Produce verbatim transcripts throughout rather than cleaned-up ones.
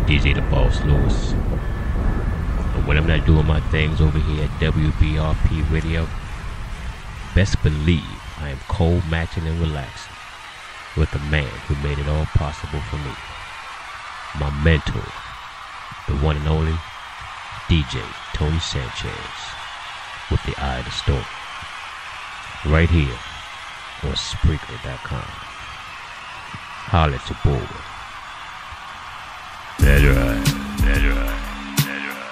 D J the Boss Lewis. And when I'm not doing my things over here at W B R P Radio, best believe I am cold matching and relaxing with the man who made it all possible for me. My mentor, the one and only D J Tony Sanchez with the Eye of the Storm. Right here on Spreaker dot com. Holla at your boy. That's right, that's right, that's right,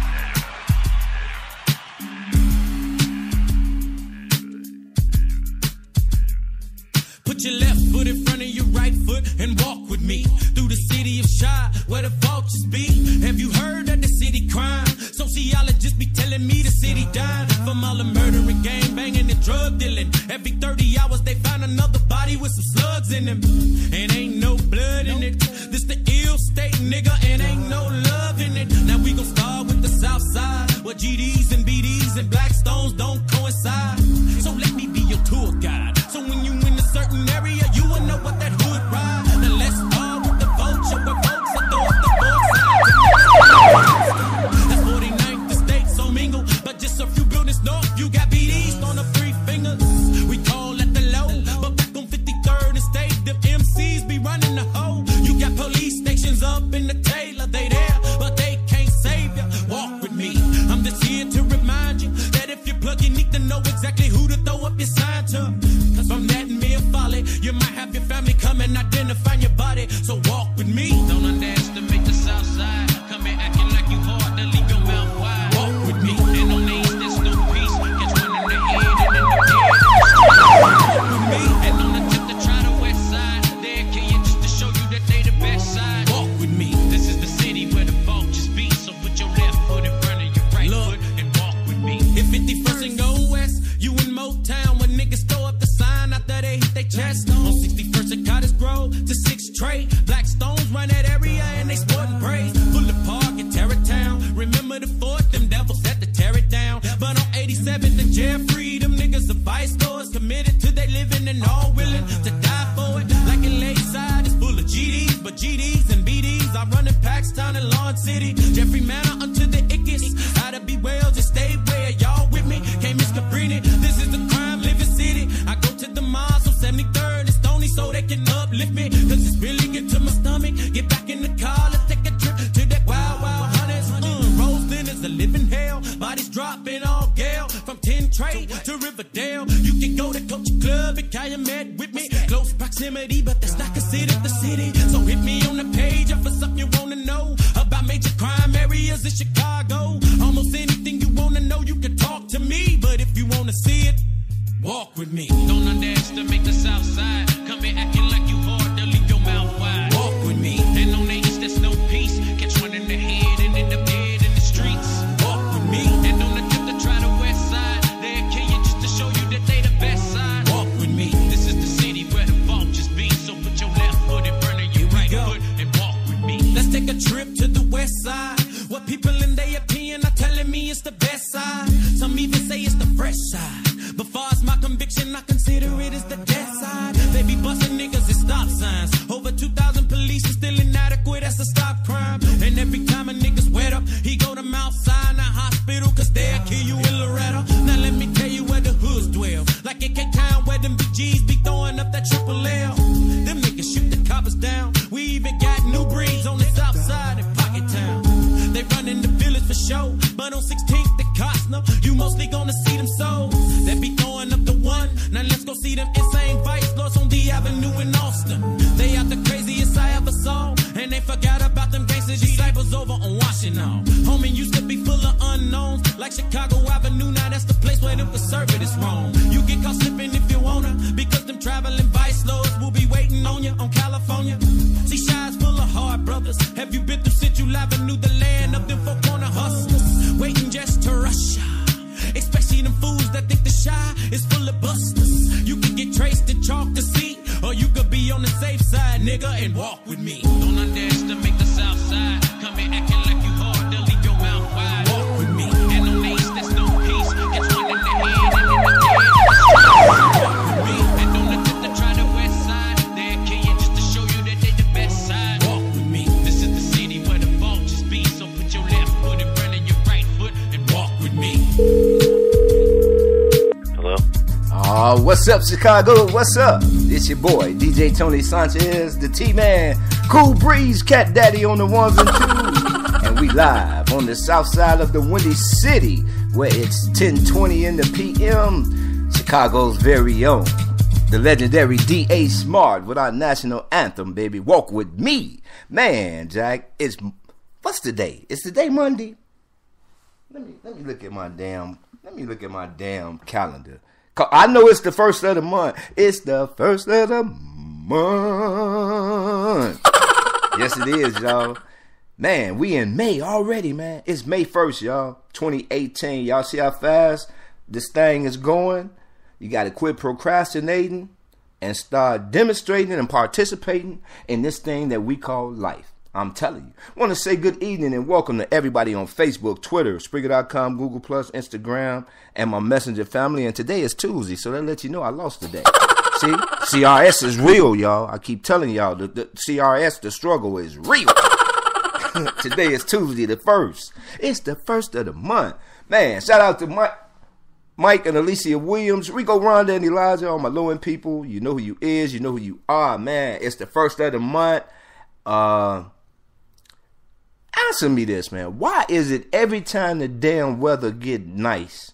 that's right. Put your left foot in front of your right foot and walk with me through the city of Chi, where the vultures be. Have you heard of the city crime? Sociologists be telling me the city died from all the murdering, gang banging, and drug dealing. Every thirty hours they find another body with some slugs in them, and ain't no blood in it. This the ill state, nigga, and ain't no love in it. Now we gon' start with the South Side, where G Ds and B Ds and Black Stones don't coincide. So let me be your tour guide. So when you in a certain area, you will know what that hood ride. Now let's start with the vulture, where folks are throwing the bullseye. That's forty-ninth estate, so mingle, but just a few buildings north, you got B Ds on the three fingers. We call at the low, but back on fifty-third estate, the M Cs be running the hoe. You got police stations up in the Taylor, they there, but they can't save ya. Walk with me, I'm just here to remind you that if you plug, you need to know exactly who to throw up your sign to. Cause from that mere folly, you might have your family come and identify your body. So walk with me. Don't underestimate the South Side. Come here acting like you hard, then leave your mouth wide. Walk with me, and on the east there's no peace. Catch one in the head and in the head. Walk with me, and on the tip to try the west side. They'll kill you just to show you that they the best side. Walk with me, this is the city where the vultures be. So put your left foot in front of your right Look, foot and walk with me. If fifty-first and go west, you in Motown when niggas throw up the sign after they hit their chest. On sixty-first and Cottage Grove to sixth Trade, Black Stones run that area and they sporting praise. Full of Park and Terrytown, remember the fort, them devils had to tear it down. But on eighty-seventh and Jeffrey, them niggas are vice lords, committed to they living and all willing to die for it. Like in Lakeside, it's full of G Ds, but G Ds and B Ds are running Paxton and Lawn City. Jeffrey Manor unto the Ickes, how to be well, just stay where y'all with me. Can't miss Cabrini, this is the crime living city. I go to the malls on seventy-third and Stony so they can uplift me. Cause it's really good to my stomach. Get back in the car, let's take a trip to that wild, wild hunters. Mm, Roseland is a living hell. Bodies dropping all gale. From ten Trade to Riverdale. You can go to Coach Club and Calumet with me. Close proximity, but that's not considered the city. So hit me on the page if it's something you wanna know about major crime areas in Chicago. Almost anything you wanna know, you can talk to me. But if you wanna see it, walk with me. Don't underestimate the South Side. Come here acting like you hard, they'll leave your mouth wide. Walk with me. And on the east there's no peace. Catch one in the head and in the bed in the streets. Walk with me. And on the tip to try the west side, they'll kill you just to show you that they the best side. Walk with me. This is the city where the vultures be. So put your left foot in front of your right foot and walk with me. Let's take a trip to the west side. What people in their opinion are telling me it's the best side. Some even say it's the fresh side. But far as my conviction, I consider it as the death side. They be busting niggas at stop signs. Over two thousand police is still inadequate, that's a stop crime. And every time a nigga's wet up, he go to Mount Sinai Hospital, cause they'll kill you in Loretta. Now let me tell you where the hoods dwell. Like in K-Town where them B Gs be throwing up that triple L. Them niggas shoot the coppers down. We even got new breeds on the south side in Pocket Town. They run in the village for show, but on sixteenth at Costner, you mostly gonna see them souls. They be throwing up the one. Now let's go see them insane vice lords on D Avenue in Austin. They out the craziest I ever saw, and they forgot about them gangster disciples over on Washington. Homie used to be full of unknowns, like Chicago Avenue. Now that's the place where them conservatives roam. You get caught slipping if you wanna, because them traveling vice lords will be waiting on you on California. See, Chi's full of hard brothers. Have you been through Central Avenue, the land of them four corner hustlers, waiting just to rush ya? Especially them fools that think the Chi is full of busters. You can get traced and chalk to see, or you could be on the safe side, nigga, and walk with me. Don't underestimate the South Side. Come here acting like you hard, they'll leave your mouth wide. Walk with me. And on the east there's no peace. Catch one in the head and in the head. Walk with me. And on the tip to try the west side, they'll kill you just to show you that they the best side. Walk with me. This is the city where the Uh, what's up, Chicago? What's up? It's your boy, D J Tony Sanchez, the T-Man, Cool Breeze, Cat Daddy on the ones and twos. And we live on the south side of the Windy City, where it's ten twenty in the P M. Chicago's very own, the legendary D A Smart with our national anthem, baby. Walk with me. Man, Jack, it's, what's the day? It's the day Monday? Let me, let me look at my damn, let me look at my damn calendar. I know it's the first of the month. It's the first of the month. Yes, it is, y'all. Man, we in May already, man. It's May first, y'all. twenty eighteen. Y'all see how fast this thing is going? You got to quit procrastinating and start demonstrating and participating in this thing that we call life. I'm telling you. I want to say good evening and welcome to everybody on Facebook, Twitter, Spreaker dot com, Google Plus, Instagram, and my Messenger family. And today is Tuesday, so that lets you know I lost today. See? C R S is real, y'all. I keep telling y'all, the, the C R S, the struggle is real. Today is Tuesday the first. It's the first of the month. Man, shout out to Mike, Mike and Alicia Williams, Rico, Rhonda, and Elijah, all my low-end people. You know who you is. You know who you are, man. It's the first of the month. Uh... Answer me this, man. Why is it every time the damn weather get nice,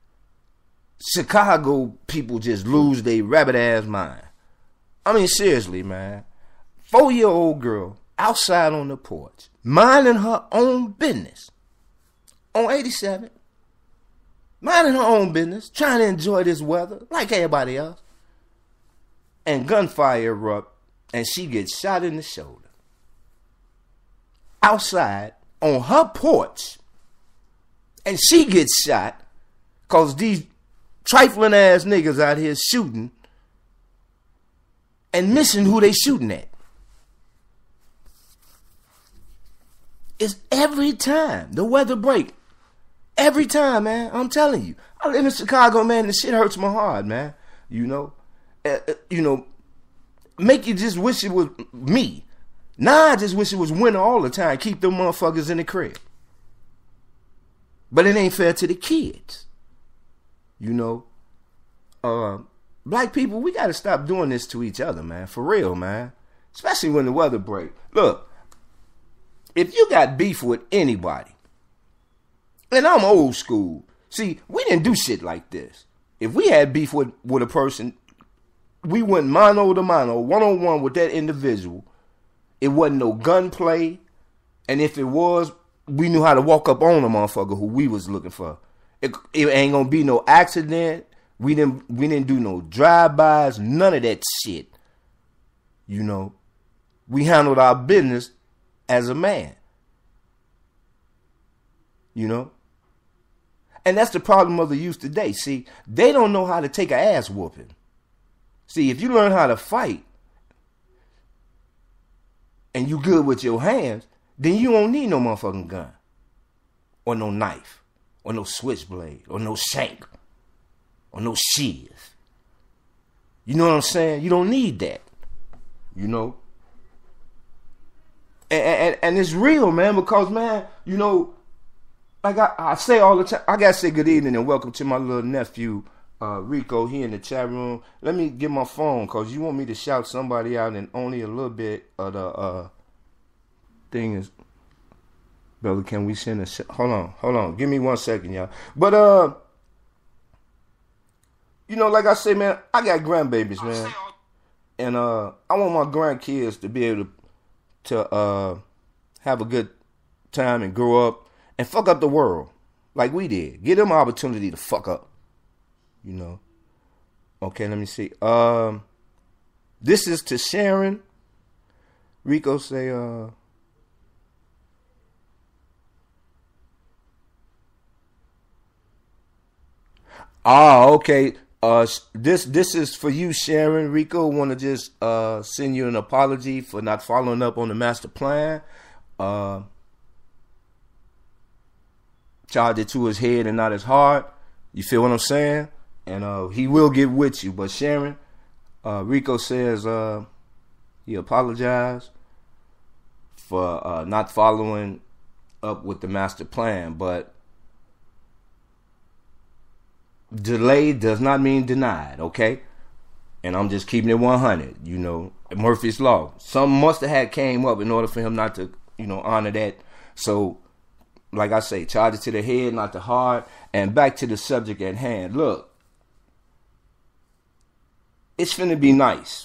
Chicago people just lose their rabbit ass mind? I mean, seriously, man. Four-year-old girl outside on the porch, minding her own business, on eighty-seven, minding her own business, trying to enjoy this weather like everybody else, and gunfire erupt, and she gets shot in the shoulder. Outside on her porch, and she gets shot because these trifling ass niggas out here shooting and missing who they shooting at. It's every time the weather break. Every time, man. I'm telling you. I live in Chicago, man. The shit hurts my heart, man. You know, uh, uh, you know, make you just wish it was me. Now I just wish it was winter all the time. Keep them motherfuckers in the crib. But it ain't fair to the kids. You know. Uh, black people, we got to stop doing this to each other, man. For real, man. Especially when the weather break. Look, if you got beef with anybody, and I'm old school. See, we didn't do shit like this. If we had beef with, with a person, we went mano to mano, one-on-one with that individual. It wasn't no gunplay, and if it was, we knew how to walk up on a motherfucker who we was looking for. It, it ain't gonna be no accident. We didn't we didn't do no drive-bys, none of that shit. You know, we handled our business as a man. You know, and that's the problem of the youth today. See, they don't know how to take an ass whooping. See, if you learn how to fight, and you good with your hands, then you don't need no motherfucking gun. Or no knife. Or no switchblade. Or no shank. Or no sheath. You know what I'm saying? You don't need that. You know? And, and, and it's real, man, because, man, you know, like I, I say all the time, I gotta say good evening and welcome to my little nephew, uh, Rico, he in the chat room. Let me get my phone, because you want me to shout somebody out in only a little bit of the uh, thing is, brother, can we send a, sh- hold on, hold on, give me one second, y'all. But, uh, you know, like I say, man, I got grandbabies, man. And uh, I want my grandkids to be able to, to uh, have a good time and grow up and fuck up the world like we did. Give them an opportunity to fuck up. You know. Okay, let me see. Um, this is to Sharon. Rico say, uh, ah, okay. Uh, this this is for you, Sharon. Rico want to just uh send you an apology for not following up on the master plan. Uh, charged it to his head and not his heart. You feel what I'm saying? And uh, he will get with you. But Sharon, uh, Rico says uh, he apologized for uh, not following up with the master plan. But delayed does not mean denied, okay? And I'm just keeping it one hundred, you know, Murphy's Law. Something must have had came up in order for him not to, you know, honor that. So, like I say, charge it to the head, not the heart. And back to the subject at hand. Look, it's finna be nice.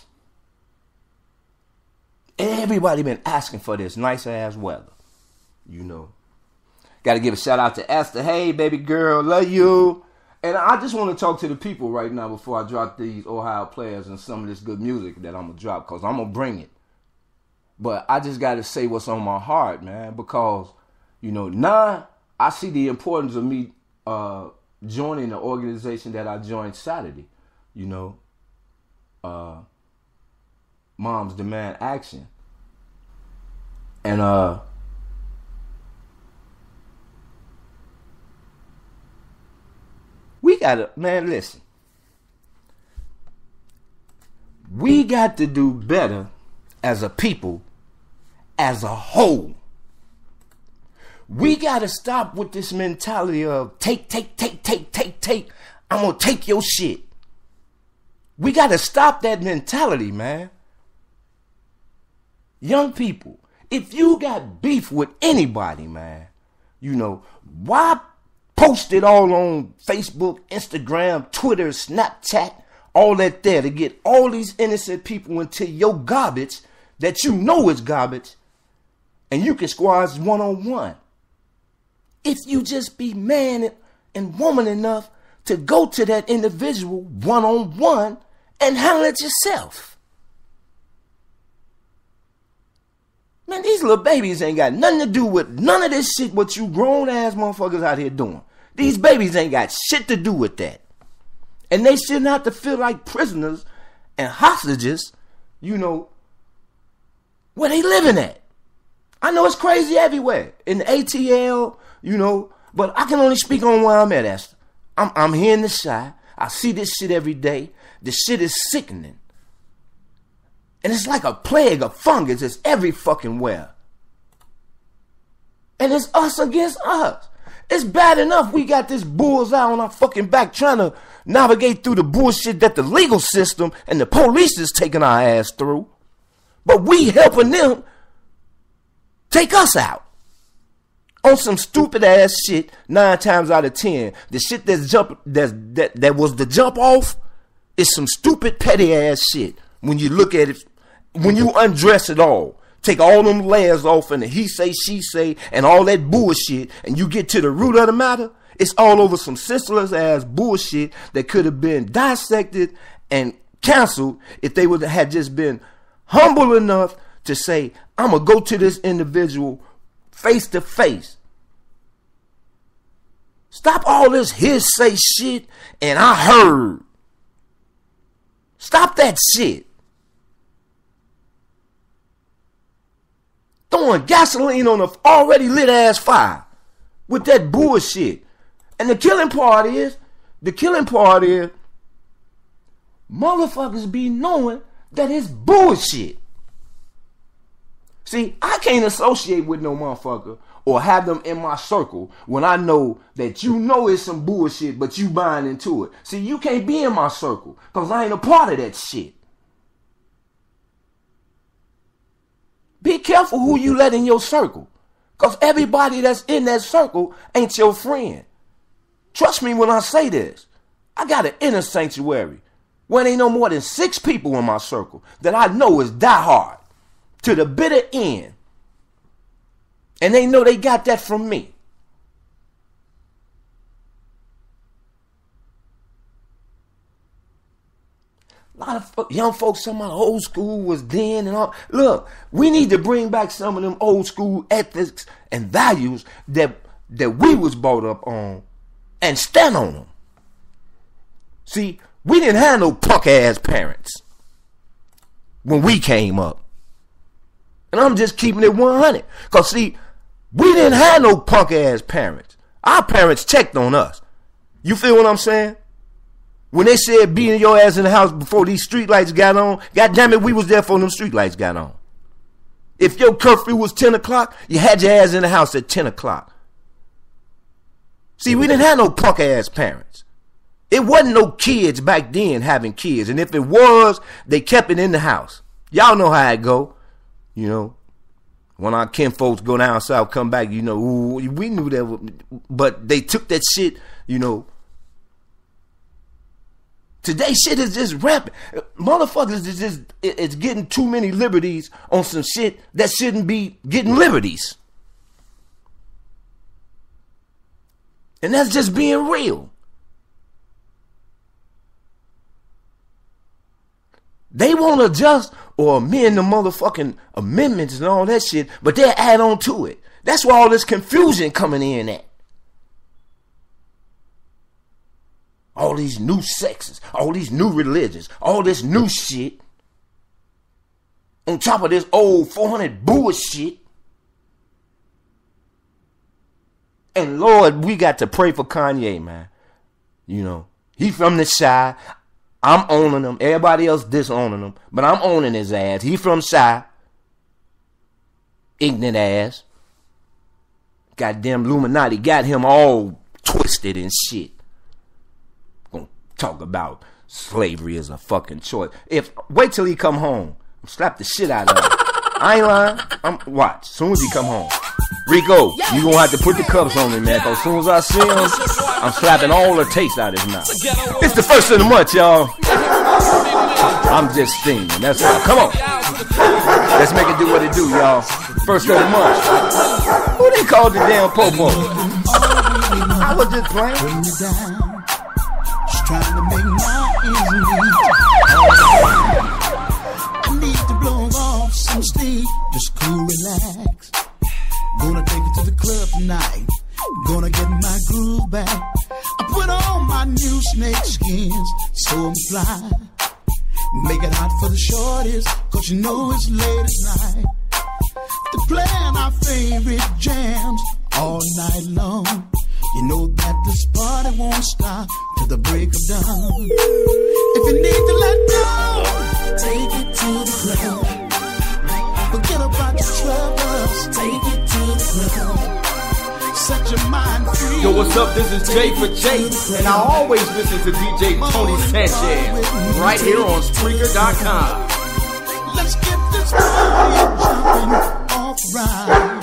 Everybody been asking for this nice ass weather, you know. Got to give a shout out to Esther. Hey, baby girl, love you. And I just want to talk to the people right now before I drop these Ohio players and some of this good music that I'm going to drop, because I'm going to bring it. But I just got to say what's on my heart, man, because, you know, now I see the importance of me uh, joining the organization that I joined Saturday, you know, uh, Moms Demand Action. And, uh, we gotta, man, listen. We got to do better as a people, as a whole. We gotta stop with this mentality of take, take, take, take, take, take. I'm gonna take your shit. We gotta stop that mentality, man. Young people, if you got beef with anybody, man, you know, why post it all on Facebook, Instagram, Twitter, Snapchat, all that there to get all these innocent people into your garbage that you know is garbage, and you can squash one-on-one. If you just be man and woman enough to go to that individual one-on-one and handle it yourself. Man, these little babies ain't got nothing to do with none of this shit what you grown-ass motherfuckers out here doing. These babies ain't got shit to do with that. And they shouldn't have to feel like prisoners and hostages, you know, where they living at. I know it's crazy everywhere. In the A T L, you know, but I can only speak on where I'm at, Esther. I'm, I'm here in the Chi. I see this shit every day. The shit is sickening. And it's like a plague, a fungus. It's every fucking where. And it's us against us. It's bad enough we got this bullseye on our fucking back trying to navigate through the bullshit that the legal system and the police is taking our ass through. But we helping them take us out. On some stupid ass shit, nine times out of ten. The shit that's jump that's, that, that was the jump off is some stupid petty ass shit. When you look at it, when you undress it all, take all them layers off and the he say, she say, and all that bullshit, and you get to the root of the matter, it's all over some senseless ass bullshit that could have been dissected and canceled if they would have had just been humble enough to say, I'm going to go to this individual face to face. Stop all this his say shit and I heard. Stop that shit. Throwing gasoline on an already lit ass fire with that bullshit. And the killing part is, the killing part is, motherfuckers be knowing that it's bullshit. See, I can't associate with no motherfucker or have them in my circle when I know that you know it's some bullshit, but you buying into it. See, you can't be in my circle because I ain't a part of that shit. Be careful who you let in your circle, because everybody that's in that circle ain't your friend. Trust me when I say this. I got an inner sanctuary where there ain't no more than six people in my circle that I know is diehard to the bitter end. And they know they got that from me. A lot of young folks, some of the old school was then and all. Look, we need to bring back some of them old school ethics and values that that we was brought up on and stand on them. See, we didn't have no punk ass parents when we came up. And I'm just keeping it one hundred. Because see, we didn't have no punk ass parents. Our parents checked on us. You feel what I'm saying? When they said beating your ass in the house before these street lights got on, God damn it, we was there before them street lights got on. If your curfew was ten o'clock, you had your ass in the house at ten o'clock. See, we didn't have no punk ass parents. It wasn't no kids back then having kids. And if it was, they kept it in the house. Y'all know how it go. You know, when our kin folks go down south, come back, you know, ooh, we knew that. But they took that shit, you know. Today shit is just rampant. Motherfuckers is just, it's getting too many liberties on some shit that shouldn't be getting liberties. And that's just being real. They won't adjust or amend the motherfucking amendments and all that shit, but they'll add on to it. That's why all this confusion coming in at. All these new sexes, all these new religions, all this new shit. On top of this old four hundred bullshit. And Lord, we got to pray for Kanye, man. You know, he from the Chi. I'm owning him. Everybody else disowning him. But I'm owning his ass. He from Chi. Ignorant ass. Goddamn Illuminati got him all twisted and shit. Gonna talk about slavery as a fucking choice. If wait till he come home. Slap the shit out of him. I ain't lying. I'm, watch. As soon as he come home. Rico, you gonna have to put the cuffs on me, man. Cause as soon as I see him, I'm slapping all the taste out of his mouth. It's the first of the month, y'all. I'm just stinging. That's all. Come on. Let's make it do what it do, y'all. First of the month. Who they called the damn popo? I was just playing. Just trying to make my ends meet. I need to blow off some steam. Just cool, relax. Gonna take it to the club tonight. Gonna get my groove back. I put on my new snake skins, so I'm fly. Make it hot for the shorties, cause you know it's late at night. To playing our favorite jams all night long. You know that this party won't stop till the break of dawn. If you need to let go, take it to the club. Forget about your troubles, take it to the club. Set your mind free. Yo, what's up? This is Jay for Jay, and I always listen to D J Tony Sanchez right here on Spreaker dot com. Let's get this party jumping off right.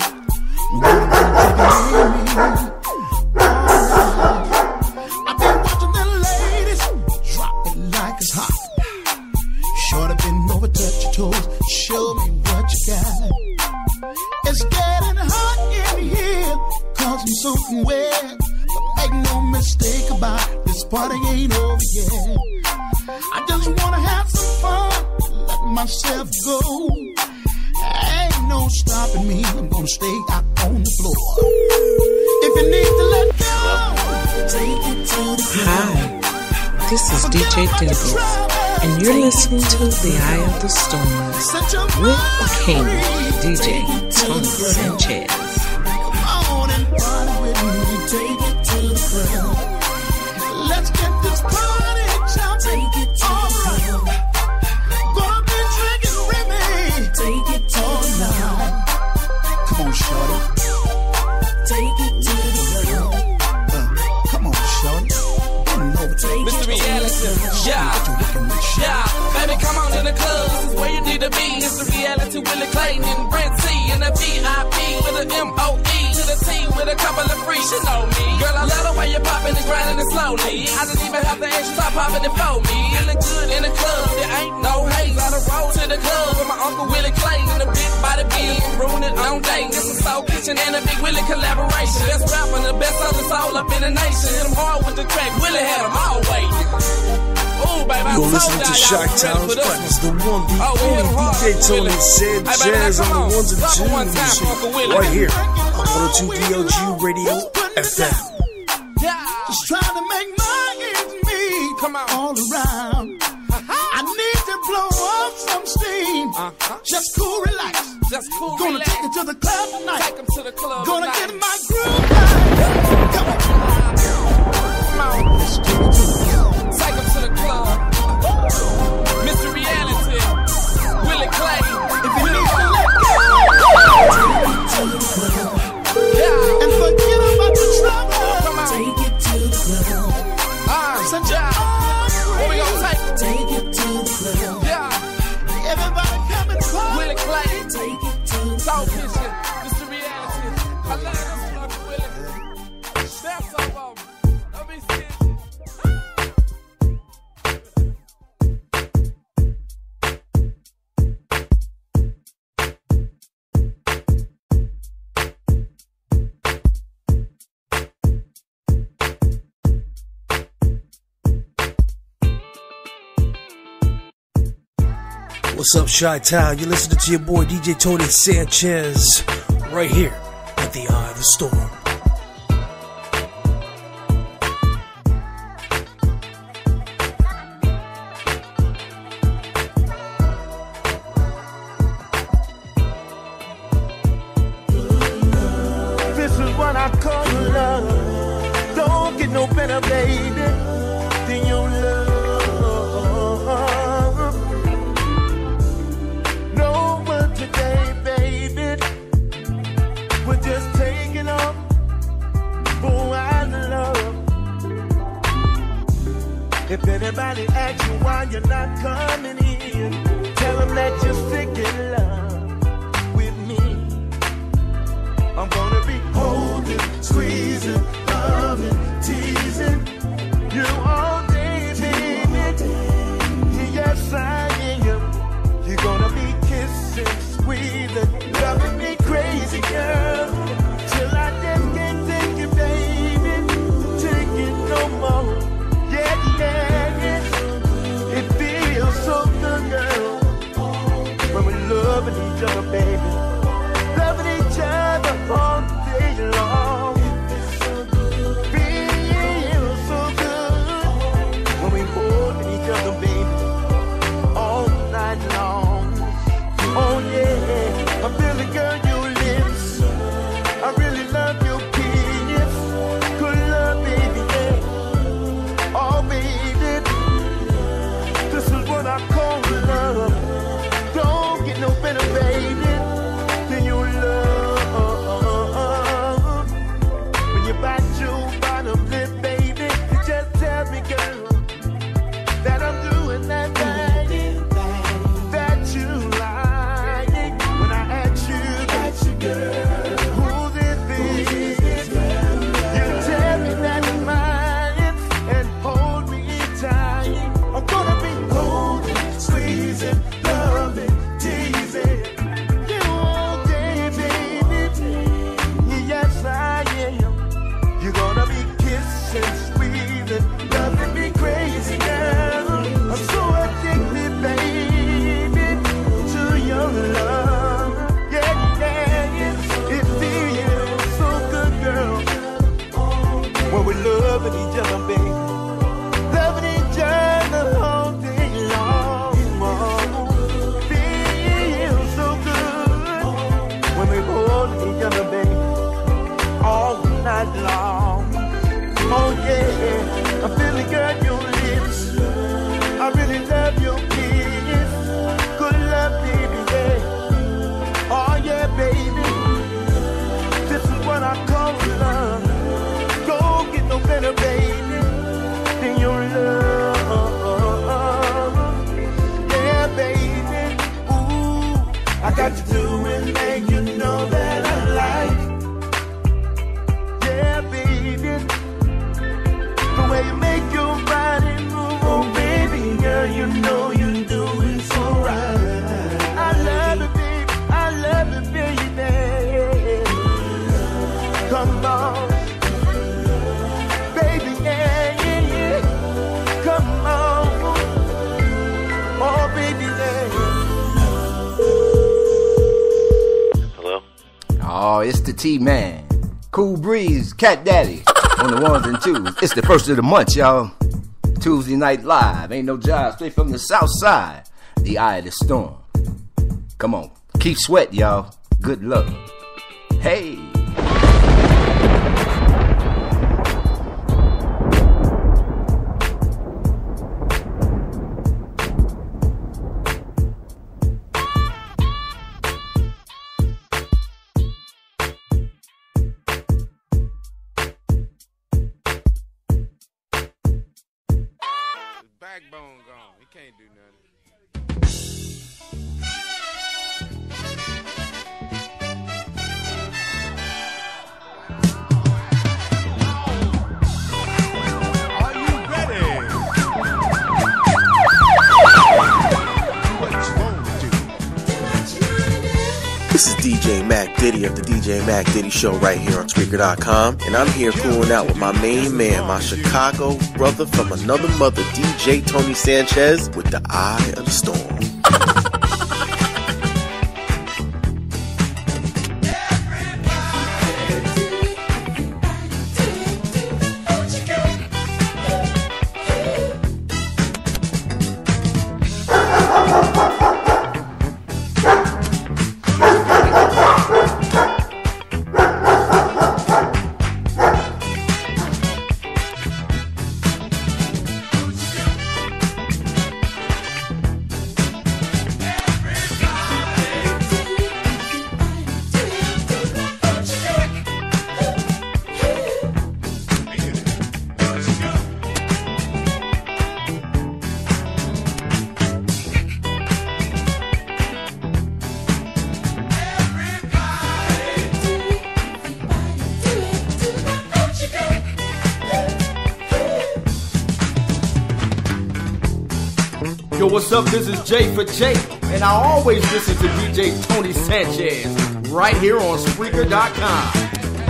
I've been watching the ladies drop it like it's hot. Shorty been over, touch your toes, show me what you got. It's getting hot in here, cause I'm soaking wet. But make no mistake about it, this party ain't over yet. I just wanna have some fun, let myself go. Ain't no stopping me, I'm gonna stay out on the floor. If you need to let go, take it to the floor. Hi, this is D J Dimples, and you're listening to The Eye of the Storm with the King, D J Tony Sanchez. Come on and party with me, take it to the club. Let's get this party jumping, take it to the club. Gonna be drinking Remy, take it all night. Come on, shorty, take it to the club. Uh, come on, shorty, bend over, take Mister it Reality, yeah, yeah, baby, come on in the club, this is where you need to be. It's the Reality, Willie Clayton and Brent C, and the V I P with an M O E to the T with a couple of free. She know me, girl, I love the way you popping and grinding it slowly. I didn't even have to ask you, stop popping it for me. Feeling good in the club, there ain't no haze. I done roll to the club with my Uncle Willie Clayton and the big body bill, ruin it on day. This is Soul Kitchen and a Big Willie collaboration. Best rapper, the best of the soul up in the nation. Hit 'em hard with the track, Willie had 'em all waiting. Ooh, baby, I'm You're so listening to down, Shock y'all Town's ready for this Finest, one. the one, the Oh, we only hit 'em hard, D J Tony Willie. said Hey, baby, jazz now on come the on. ones and Drop it one twos. time for Uncle Willie. Right here on one oh two D O G Radio F M. Yeah. just trying to make my ends meet. Come on. All around. I need to blow off some steam. Uh-huh. Just cool, relax. Just cool, Gonna relax. take it to the club tonight. Take 'em to the club Gonna tonight. get my groove back. Come on. Come on. Let's take it to the club. Take 'em to the club. Mister Reality, Willie Clay. If you need to let go, take it to the club. Yeah. And forget about the trouble. Come on. Take it to the club. Uh, Set your What's up, Chi-Town? You're listening to your boy D J Tony Sanchez right here at the Eye of the Storm. This is what I call love. Don't get no better, baby, than your love. No one today, baby, we're just taking off for our love. If anybody asks you why you're not coming in, tell them that you're sick in love with me. I'm gonna be holding, squeezing, loving, teasing you all day, baby. Yes, I am. You're gonna be kissing, squeezing, loving me crazy, girl. Till I just can't take it, baby. Take it no more. Yeah, yeah, yeah. It feels so good, girl, when we're loving each other, baby. Loving each other all day long. Feels so good when we holding each other, baby, all night long. Oh yeah, I really, girl, your lips. I really love your kiss. Good love, baby, yeah. Oh baby, this is what I call love. Don't get no better, baby, than your love. When you bite your bottom lip, baby, you just tell me, girl, that I'm doing that thing that you like. When I ask you, that you, girl, who this is, you tell me that it's mine and hold me tight. I'm gonna be holding, squeezing, loving, teasing you all day, baby. Yes, I am. You're gonna be kissing, squeezing, loving me crazy, girl. I'm so addicted, baby, to your love. Yeah, yeah, yeah. It feels so good, girl, when we're loving each other, baby. Loving each other all day long. Feels so good when we're holding each other, baby, all night long. Oh yeah, I'm feeling good, your lips. I really love your kiss. Good love, baby, yeah. Oh yeah, baby, this is what I call love. Don't get no better, baby, than your love. Yeah, baby, ooh, I got to do and make you know that I like. Yeah, baby, the way you make your body move, oh baby, girl, you know you do it so right. I love it, baby, I love it, baby. Come on, baby, yeah, yeah, yeah. Come on, oh baby, yeah. Hello? Oh, it's the T-Man. Cool Breeze, Cat Daddy on the ones and twos. It's the first of the month, y'all. Tuesday Night Live. Ain't no job. Straight from the south side. The Eye of the Storm. Come on. Keep sweat, y'all. Good luck. Hey. Backbone gone. He can't do nothing. Are you ready? What you gonna do? This is D J Mac Diddy of the D J Mac Diddy Show right here on Spreaker dot com, and I'm here cooling out with my main man, my Chicago brother from another mother, D J Tony Sanchez, with the Eye of the Storm. what's up? This is Jay for Jay, and I always listen to D J Tony Sanchez right here on Spreaker dot com.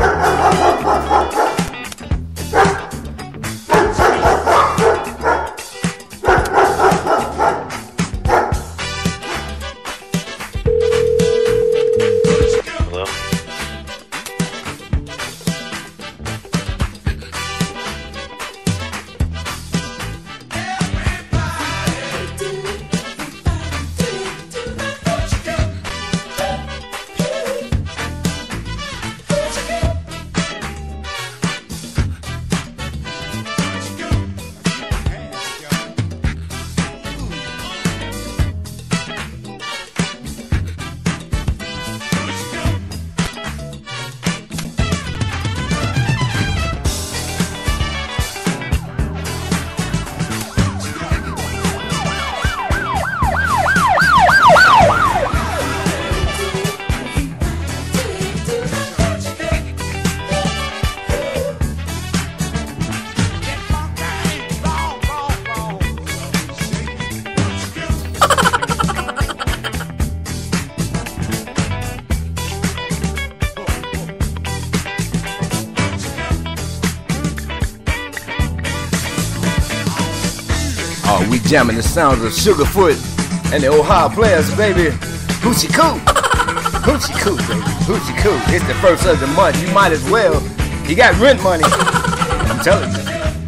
Oh, we jamming the sounds of Sugarfoot and the Ohio Players, baby. Hoochie Coo. Hoochie Coo, baby. Hoochie Coo. It's the first of the month. You might as well. You got rent money. I'm telling you.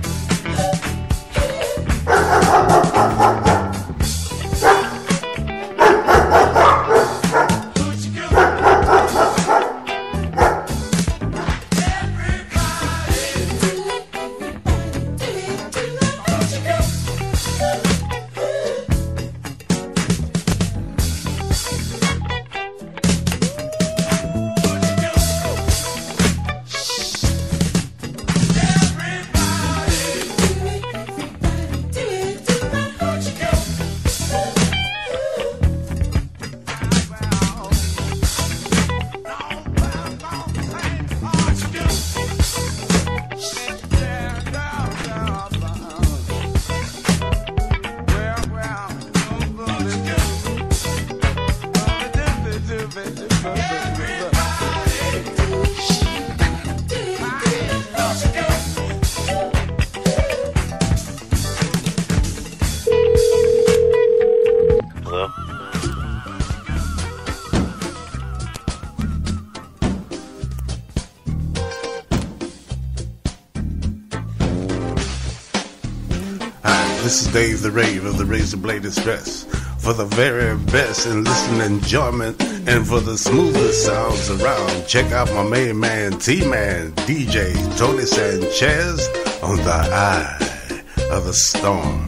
This is Dave the Rave of the Razor Blade Express. For the very best in listening enjoyment and for the smoothest sounds around, check out my main man, T-Man, D J Tony Sanchez on the Eye of the Storm.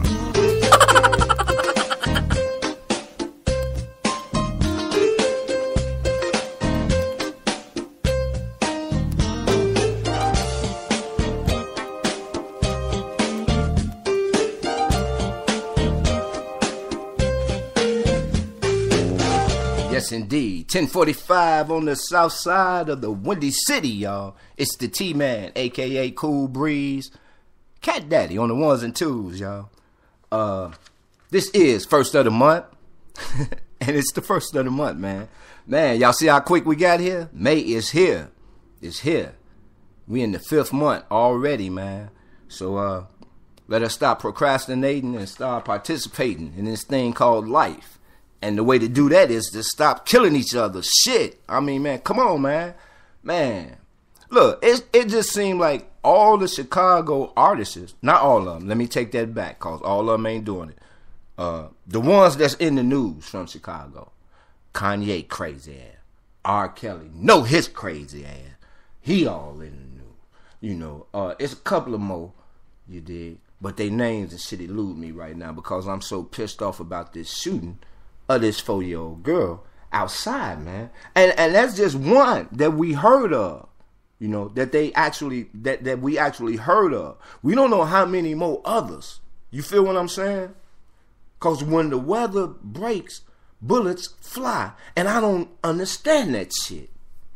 Yes, indeed. ten forty-five on the south side of the Windy City, y'all. It's the T-Man, a k a. Cool Breeze. Cat Daddy on the ones and twos, y'all. Uh, this is first of the month. And it's the first of the month, man. Man, y'all see how quick we got here? May is here. It's here. We in the fifth month already, man. So, uh, let us stop procrastinating and start participating in this thing called life. And the way to do that is to stop killing each other. Shit. I mean, man, come on, man. Man. Look, it, it just seemed like all the Chicago artists, not all of them, let me take that back, because all of them ain't doing it. Uh, the ones that's in the news from Chicago. Kanye crazy ass. R. Kelly, know his crazy ass. He all in the news. You know, uh, it's a couple of more, you dig? But they names and shit elude me right now because I'm so pissed off about this shooting of this four-year-old girl outside, man. And and that's just one that we heard of, you know, that they actually, that, that we actually heard of. We don't know how many more others. You feel what I'm saying? Because when the weather breaks, bullets fly. And I don't understand that shit.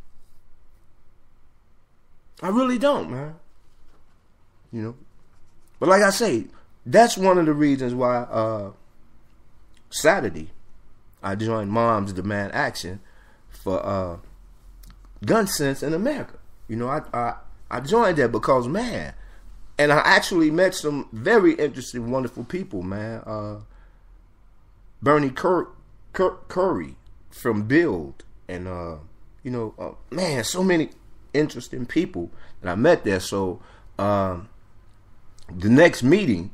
I really don't, man. You know? But like I say, that's one of the reasons why, uh, Saturday, I joined Moms Demand Action for uh, Gun Sense in America. You know, I, I I joined that because, man, and I actually met some very interesting, wonderful people, man. Uh, Bernie Cur- Cur- Curry from Build, and uh, you know, uh, man, so many interesting people that I met there. So um, the next meeting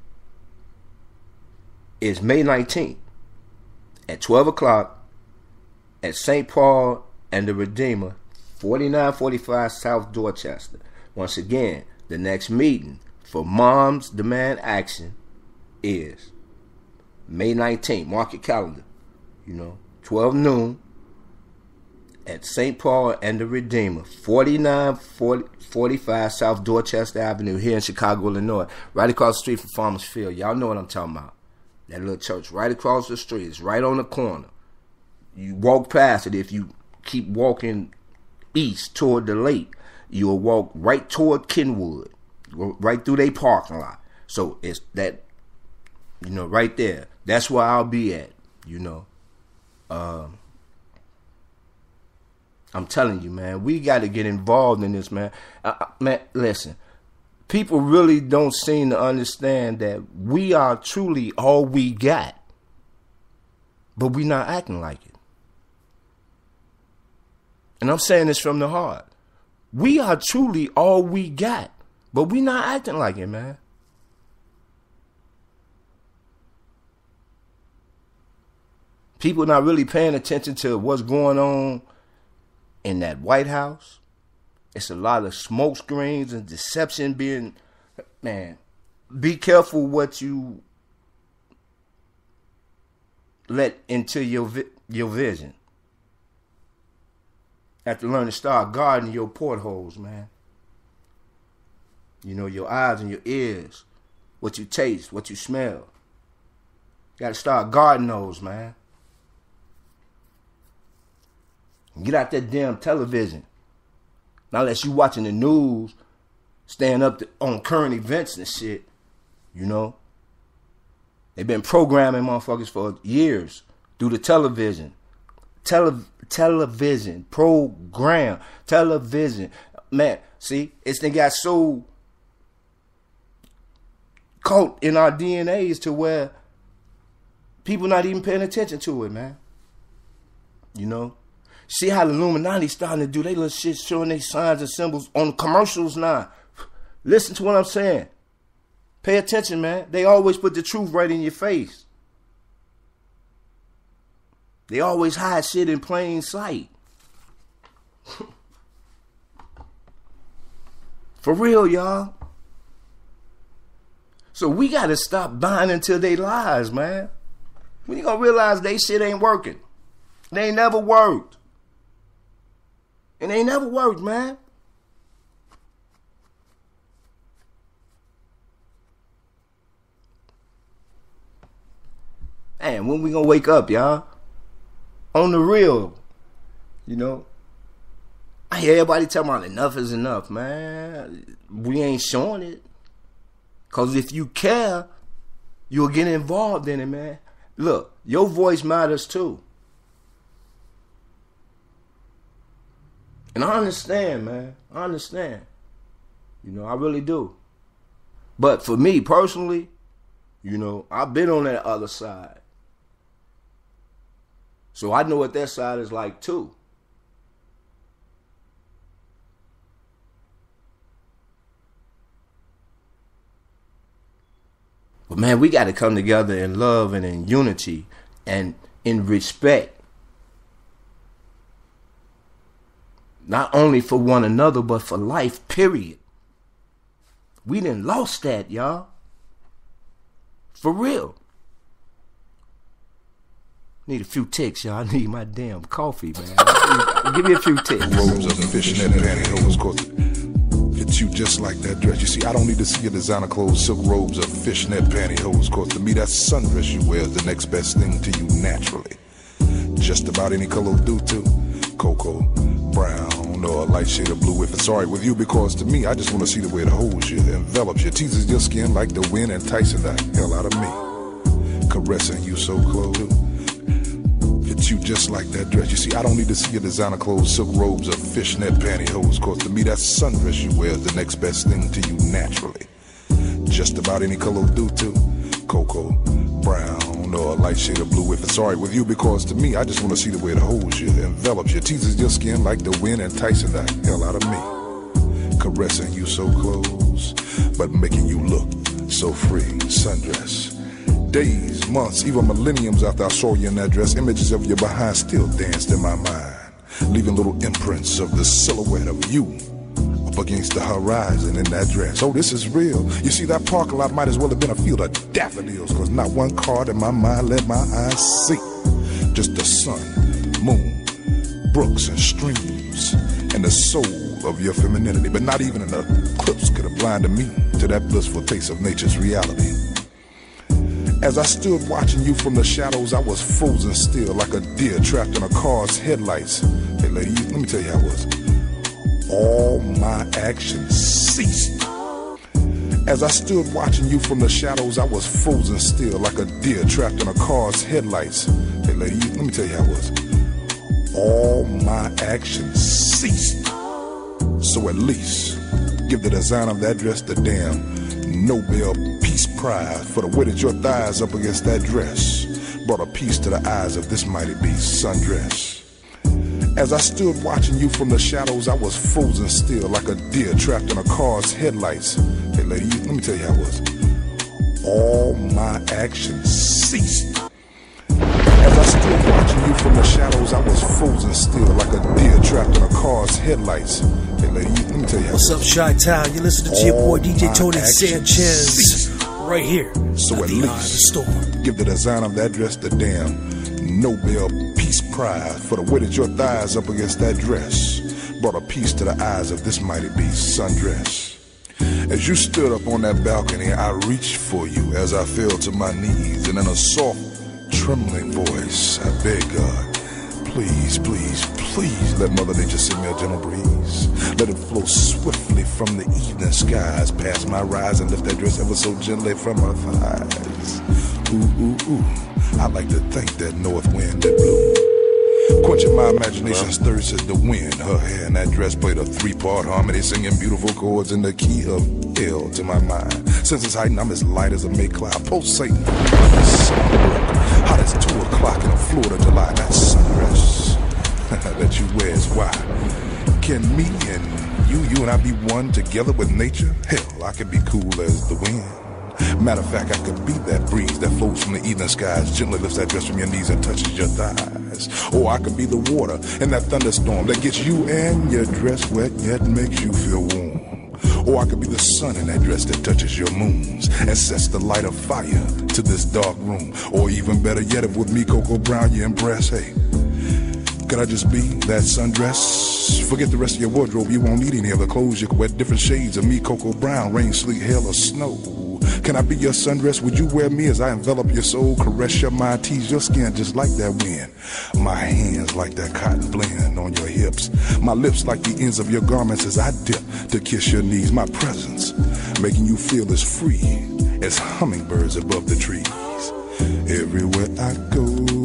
is May nineteenth at twelve o'clock at Saint Paul and the Redeemer, forty-nine forty-five South Dorchester. Once again, the next meeting for Moms Demand Action is May nineteenth. Mark your calendar. You know, twelve noon at Saint Paul and the Redeemer, forty-nine forty-five South Dorchester Avenue here in Chicago, Illinois. Right across the street from Farmers Field. Y'all know what I'm talking about. That little church right across the street. It's right on the corner. You walk past it. If you keep walking east toward the lake, you'll walk right toward Kenwood, right through their parking lot. So it's that, you know, right there. That's where I'll be at, you know. Um, I'm telling you, man, we got to get involved in this, man. Uh, man, listen, people really don't seem to understand that we are truly all we got, but we not acting like it. And I'm saying this from the heart. We are truly all we got, but we not acting like it, man. People not really paying attention to what's going on in that White House. It's a lot of smoke screens and deception being, man, be careful what you let into your vi- your vision. Have to learn to start guarding your portholes, man. You know, your eyes and your ears, what you taste, what you smell. Got to start guarding those, man. Get out that damn television. Not unless you watching the news, staying up to, on current events and shit, you know. They've been programming motherfuckers for years through the television. Tele, television, program, television. Man, see, it's they got so caught in our D N As to where people not even paying attention to it, man. You know? See how the Illuminati starting to do they little shit, showing their signs and symbols on commercials now. Listen to what I'm saying. Pay attention, man. They always put the truth right in your face. They always hide shit in plain sight. For real, y'all. So we got to stop buying into their lies, man. When you gonna realize they shit ain't working. They ain't never worked. And they never worked, man. Man, when we gonna wake up, y'all? On the real, you know? I hear everybody talking about enough is enough, man. We ain't showing it. Because if you care, you'll get involved in it, man. Look, your voice matters too. And I understand, man. I understand. You know, I really do. But for me personally, you know, I've been on that other side. So I know what that side is like too. But man, we got to come together in love and in unity and in respect. Not only for one another, but for life, period. We done lost that, y'all. For real. Need a few ticks, y'all. I need my damn coffee, man. Give me a few ticks. Robes of fishnet pantyhose, cause fits you just like that dress. You see, I don't need to see your designer clothes, silk robes of fishnet pantyhose, cause to me that sundress you wear is the next best thing to you naturally. Just about any color will do too. Cocoa, brown, or a light shade of blue if it's alright with you, because to me, I just want to see the way it holds you, envelops you, teases your skin like the wind, enticing the hell out of me. caressing you so close. Fits you just like that dress. You see, I don't need to see your designer clothes, silk robes, or fishnet pantyhose. Cause to me, that sundress you wear is the next best thing to you naturally. Just about any color will do too. Cocoa, brown, or a light shade of blue if it's alright with you. Because to me, I just want to see the way it holds you, envelops you, teases your skin like the wind, enticing the hell out of me. Caressing you so close, but making you look so free. Sundress. Days, months, even millenniums after I saw you in that dress, images of your behind still danced in my mind, leaving little imprints of the silhouette of you up against the horizon in that dress. Oh, this is real. You see, that parking lot might as well have been a field of daffodils, cause not one card in my mind let my eyes see. Just the sun, moon, brooks and streams, and the soul of your femininity. But not even an eclipse could have blinded me to that blissful taste of nature's reality. As I stood watching you from the shadows, I was frozen still like a deer trapped in a car's headlights. Hey lady, let me tell you how it was. All my actions ceased. As I stood watching you from the shadows, I was frozen still like a deer trapped in a car's headlights. Hey lady, let me tell you how it was. All my actions ceased. So at least give the design of that dress the damn Nobel Peace Prize for the way that your thighs up against that dress brought a peace to the eyes of this mighty beast, sundress. As I stood watching you from the shadows, I was frozen still like a deer trapped in a car's headlights. Hey lady, let me tell you how it was. All my actions ceased. As I stood watching you from the shadows, I was frozen still like a deer trapped in a car's headlights. Hey lady, let me tell you how. What's up, Chi-Town? You listen to your boy D J Tony Sanchez ceased. Right here. So at least give the design of that dress the damn Nobel Peace Prize for the way that your thighs up against that dress brought a peace to the eyes of this mighty beast, sundress. As you stood up on that balcony, I reached for you as I fell to my knees, and in a soft, trembling voice, I begged God, please, please, please let Mother Nature send me a gentle breeze. Let it flow swiftly from the evening skies past my rise and lift that dress ever so gently from her thighs. Ooh, ooh, ooh, I like to thank that north wind that blew, quenching my imagination's thirst as the wind. Her hair in that dress played a three-part harmony, singing beautiful chords in the key of L to my mind. Since it's heightened, I'm as light as a May cloud, pulsating. Hot as two o'clock in a Florida July. That sundress that you wear is why. Can me and you, you and I be one together with nature? Hell, I could be cool as the wind. Matter of fact, I could be that breeze that flows from the evening skies, gently lifts that dress from your knees and touches your thighs. Or I could be the water in that thunderstorm that gets you and your dress wet yet makes you feel warm. Or I could be the sun in that dress that touches your moons and sets the light of fire to this dark room. Or even better yet, if with me, Cocoa Brown, you impress, hey, could I just be that sundress? Forget the rest of your wardrobe, you won't need any other clothes. You can wear different shades of me, Cocoa Brown, rain, sleet, hail, or snow. Can I be your sundress? Would you wear me as I envelop your soul, caress your mind, tease your skin just like that wind? My hands like that cotton blend on your hips, my lips like the ends of your garments as I dip to kiss your knees. My presence making you feel as free as hummingbirds above the trees. Everywhere I go,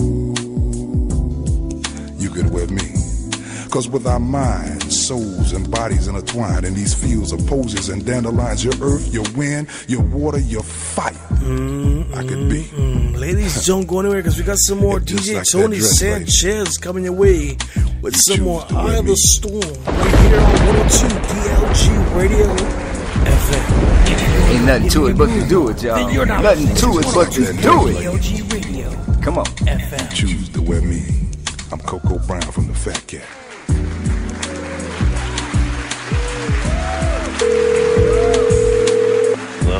you could wear me. Cause with our minds, souls, and bodies intertwined in these fields of posies and dandelions, your earth, your wind, your water, your fire, mm, I could be. Mm, ladies, don't go anywhere because we got some more D J like Tony Sanchez coming your way with you some more Eye of the Storm right here on one oh two D L G Radio F M. Ain't nothing to it but to do it, y'all. You're not nothing to it but to do it. D L G Radio. Come on. F M. Choose to wear me. I'm Cocoa Brown from the Fat Cat. Hello?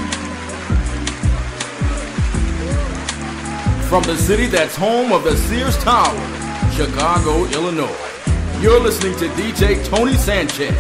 From the city that's home of the Sears Tower, Chicago, Illinois, you're listening to D J Tony Sanchez.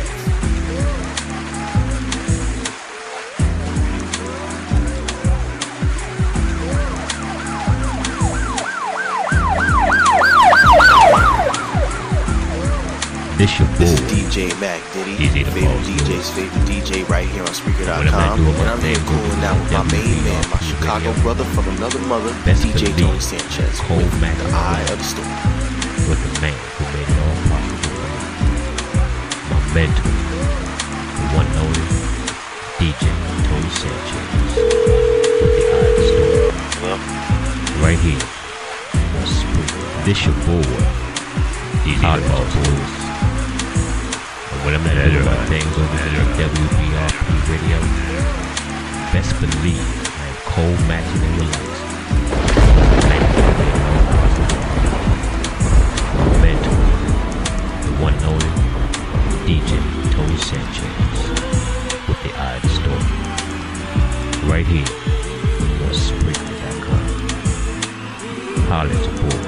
This your This is boy. D J Mac Diddy, Easy to favorite boss. D J's favorite D J right here on Spreaker dot When I'm not com. doing my And I'm here thing, cooling out with my main man, my Chicago brother from another mother, Best D J believe Tony Sanchez, Cole with Mack the Eye of the Storm. with the man who made it all possible. My mentor, the one and only D J Tony Sanchez with the Eye of the Storm. Well, Right here on Spreaker. This your boy. Easy to boss. When I'm not doing my things over here at W B R P Radio, best believe I am cold, matching, and relaxed. Thank you for being all possible. My mentor, the one and only D J Tony Sanchez with the Eye of the Storm. Right here on Spreaker dot com. Holla at your boy.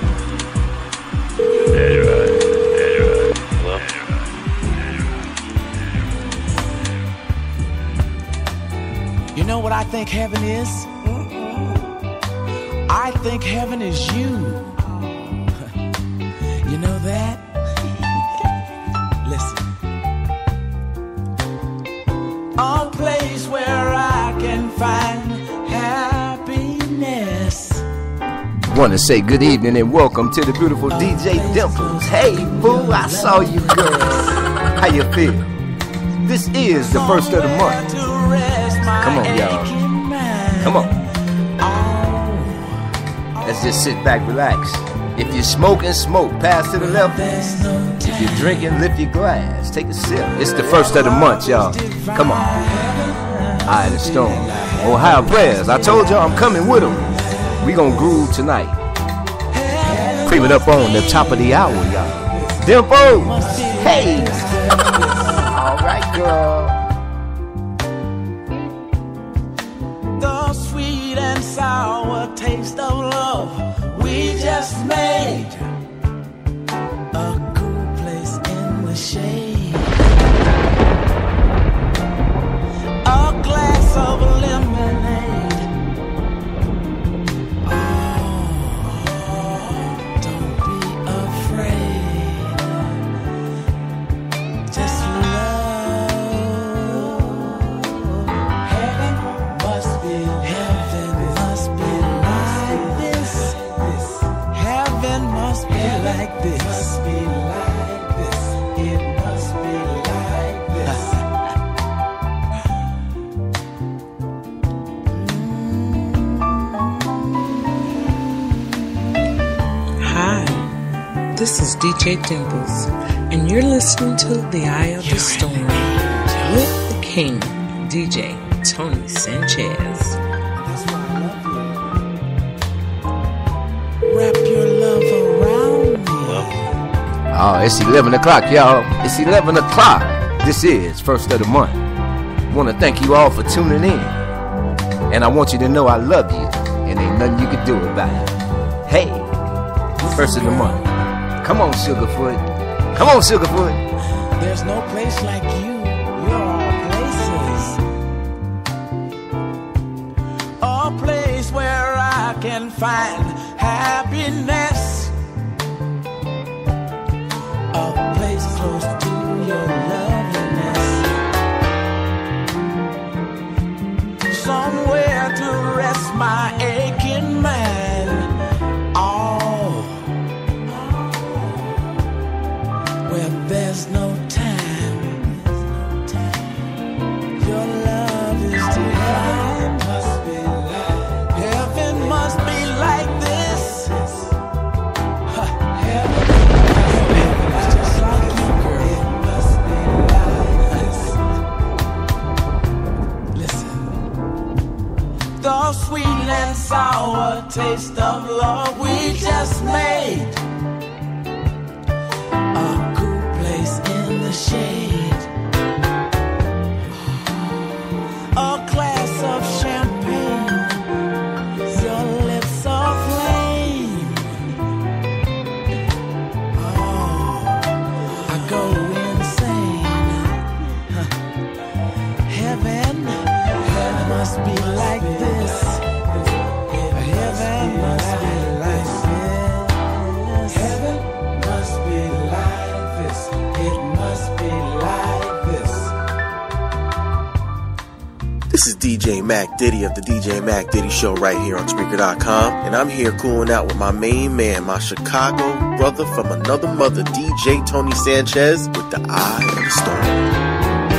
That's right. That's right. well, You know what I think heaven is? I think heaven is you. You know that? Listen. A place where I can find happiness. Want to say good evening and welcome to the beautiful D J Dimples. Hey, boo, I saw you girls. How you feel? This is the first of the month. Come on, y'all. Come on. Let's just sit back, relax. If you're smoking, smoke. Pass to the left. If you're drinking, lift your glass. Take a sip. It's the first of the month, y'all. Come on. Eye of the Storm. Ohio Players. I told y'all I'm coming with them. We gonna groove tonight. Cream it up on the top of the hour, y'all. Dimple. Hey. All right, girl. The sweet and sour taste of love we just made. A cool place in the shade. A glass of lemonade. Oh, don't be afraid. Just love. Heaven must be, heaven must be like this. Heaven must be like this. Must be like this. It must be like this. Hi, this is D J Dimples, and you're listening to The Eye of the Storm with the King, D J Tony Sanchez. That's why I love you. Wrap your love around me. Oh, it's eleven o'clock, y'all. It's eleven o'clock. This is first of the month. Want to thank you all for tuning in. And I want you to know I love you. And ain't nothing you can do about it. Hey, first of the month. Come on, Sugarfoot. Come on, Sugarfoot. There's no place like you. You're all places. A place where I can find happiness. A place close to your loveliness. Somewhere to rest my aching mind. Oh, where there's no time. Your love is divine. Heaven must be like this. Huh, Heaven, heaven is just like you, girl. It must be like this. Listen. The sweet and sour taste of love we just made. A cool place in the shade. A glass of champagne. Your lips aflame. Oh, I go insane. Huh. Heaven, heaven must be like this. Heaven must be like this. D J Mac Diddy of the D J Mac Diddy Show right here on Spreaker dot com. And I'm here cooling out with my main man, my Chicago brother from another mother, D J Tony Sanchez with the Eye of the Storm.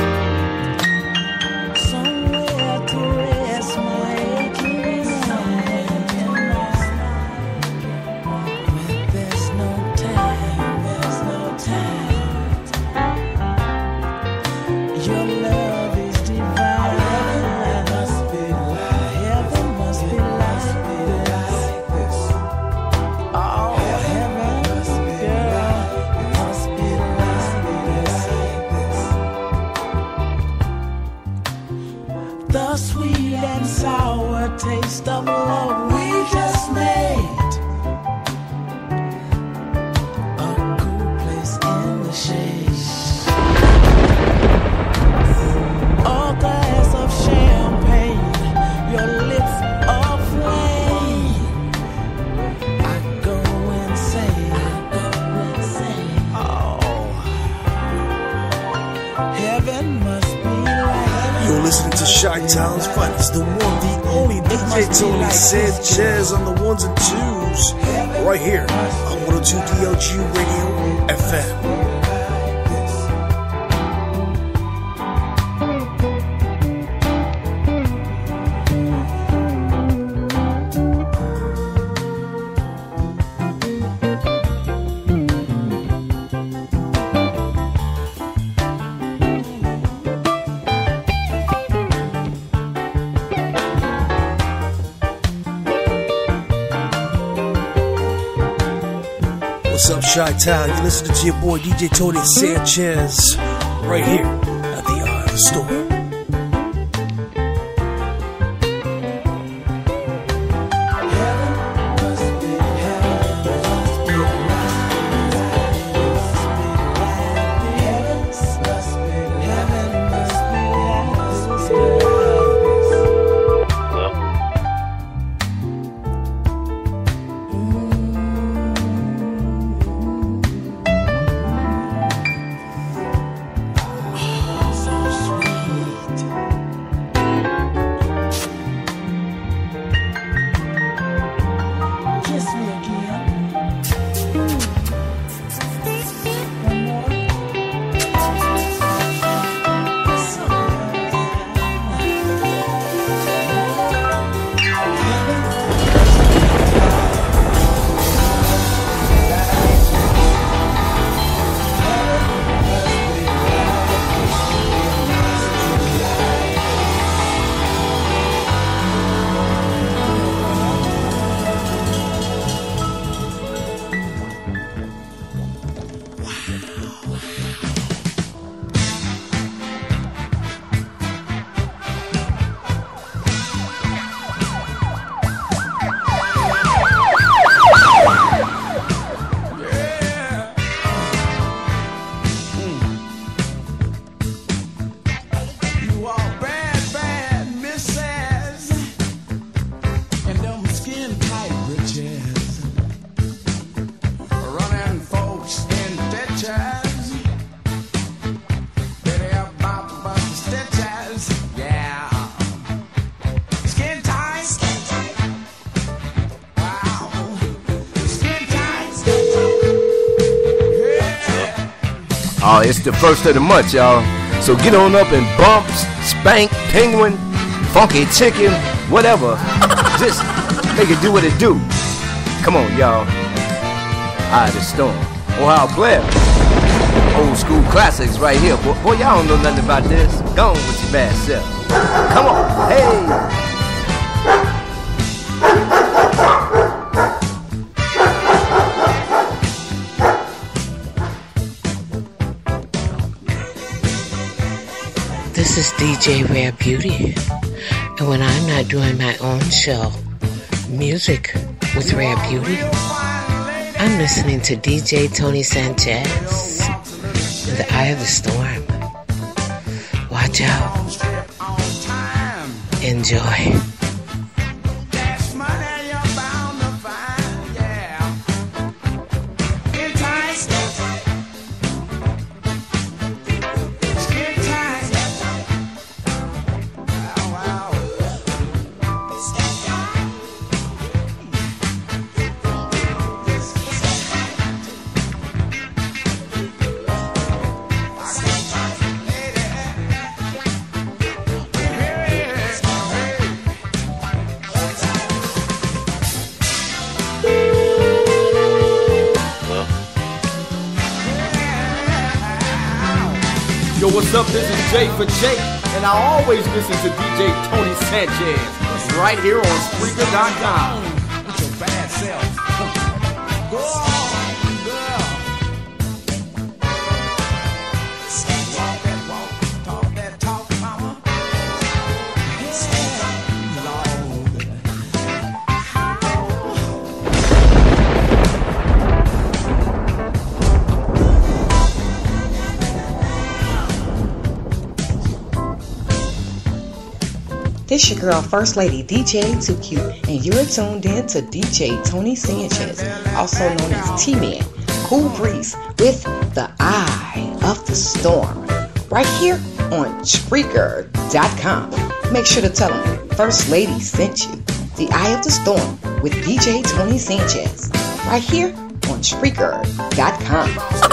Chi-Town's finest, the one, the only D J Tony Sanchez on the ones and twos, right here on one oh two D L G Radio F M. What's up, Chi-Town? You listening to your boy D J Tony Sanchez right here at the Eye of the Storm. Uh, it's the first of the month, y'all. So get on up and bump, spank, penguin, funky chicken, whatever. Just make it do what it do. Come on, y'all. Eye of the Storm. Ohio Blair. Old school classics right here. Boy, boy, y'all don't know nothing about this. Go on with your bad self. Come on. Hey. This is D J Rare Beauty, and when I'm not doing my own show, Music with Rare Beauty, I'm listening to D J Tony Sanchez in the Eye of the Storm. Watch out. Enjoy. Wow. Yo, what's up? This is Jay for Jake, and I always listen to D J Tony Sanchez right here on Spreaker dot com. With your bad self. Go on, girl. Walk that walk, talk that talk, mama. Yeah, Lord. This your girl, First Lady D J Too Cute, and you're tuned in to D J Tony Sanchez, also known as T-Man, Cool Breeze, with The Eye of the Storm, right here on Spreaker dot com. Make sure to tell them First Lady sent you. The Eye of the Storm with D J Tony Sanchez, right here on Spreaker dot com.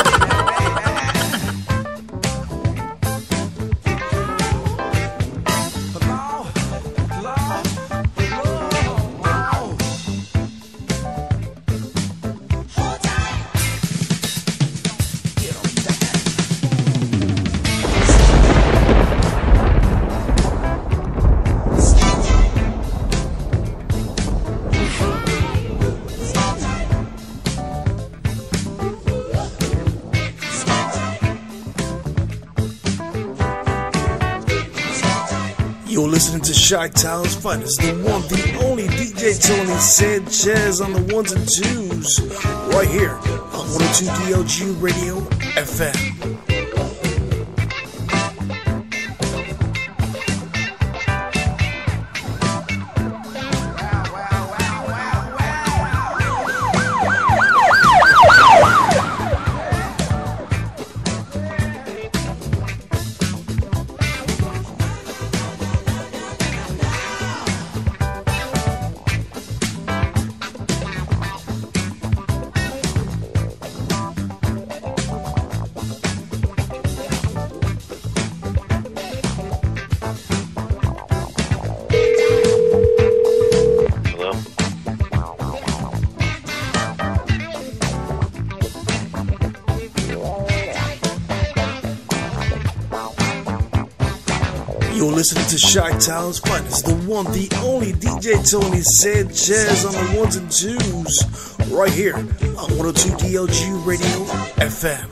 You're listening to Chi-Town's finest, the one, the only D J Tony Sanchez on the ones and twos, right here on one oh two D L G Radio F M. You're listening to Chi-Town's finest, the one, the only D J Tony Sanchez on the ones and twos, right here on one oh two D L G Radio F M.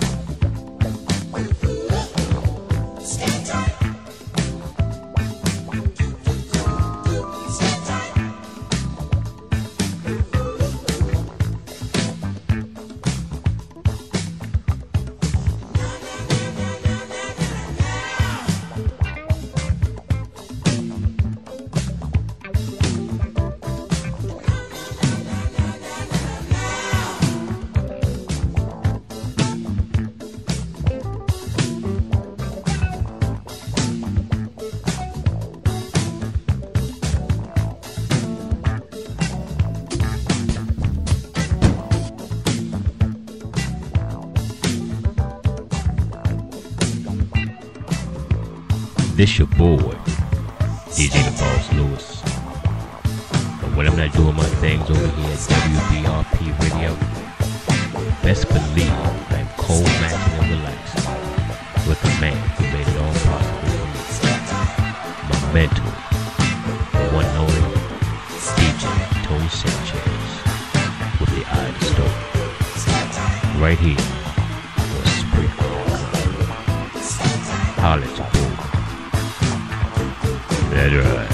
This your boy, D J The Boss Lewis. But when I'm not doing my things over here at W B R P Radio, best believe I'm cold, matching, and relaxing with the man who made it all possible for me. My mentor, the one and only D J Tony Sanchez with the Eye of the Storm. Right here on Spreaker dot com. Holla at your boy. That's right.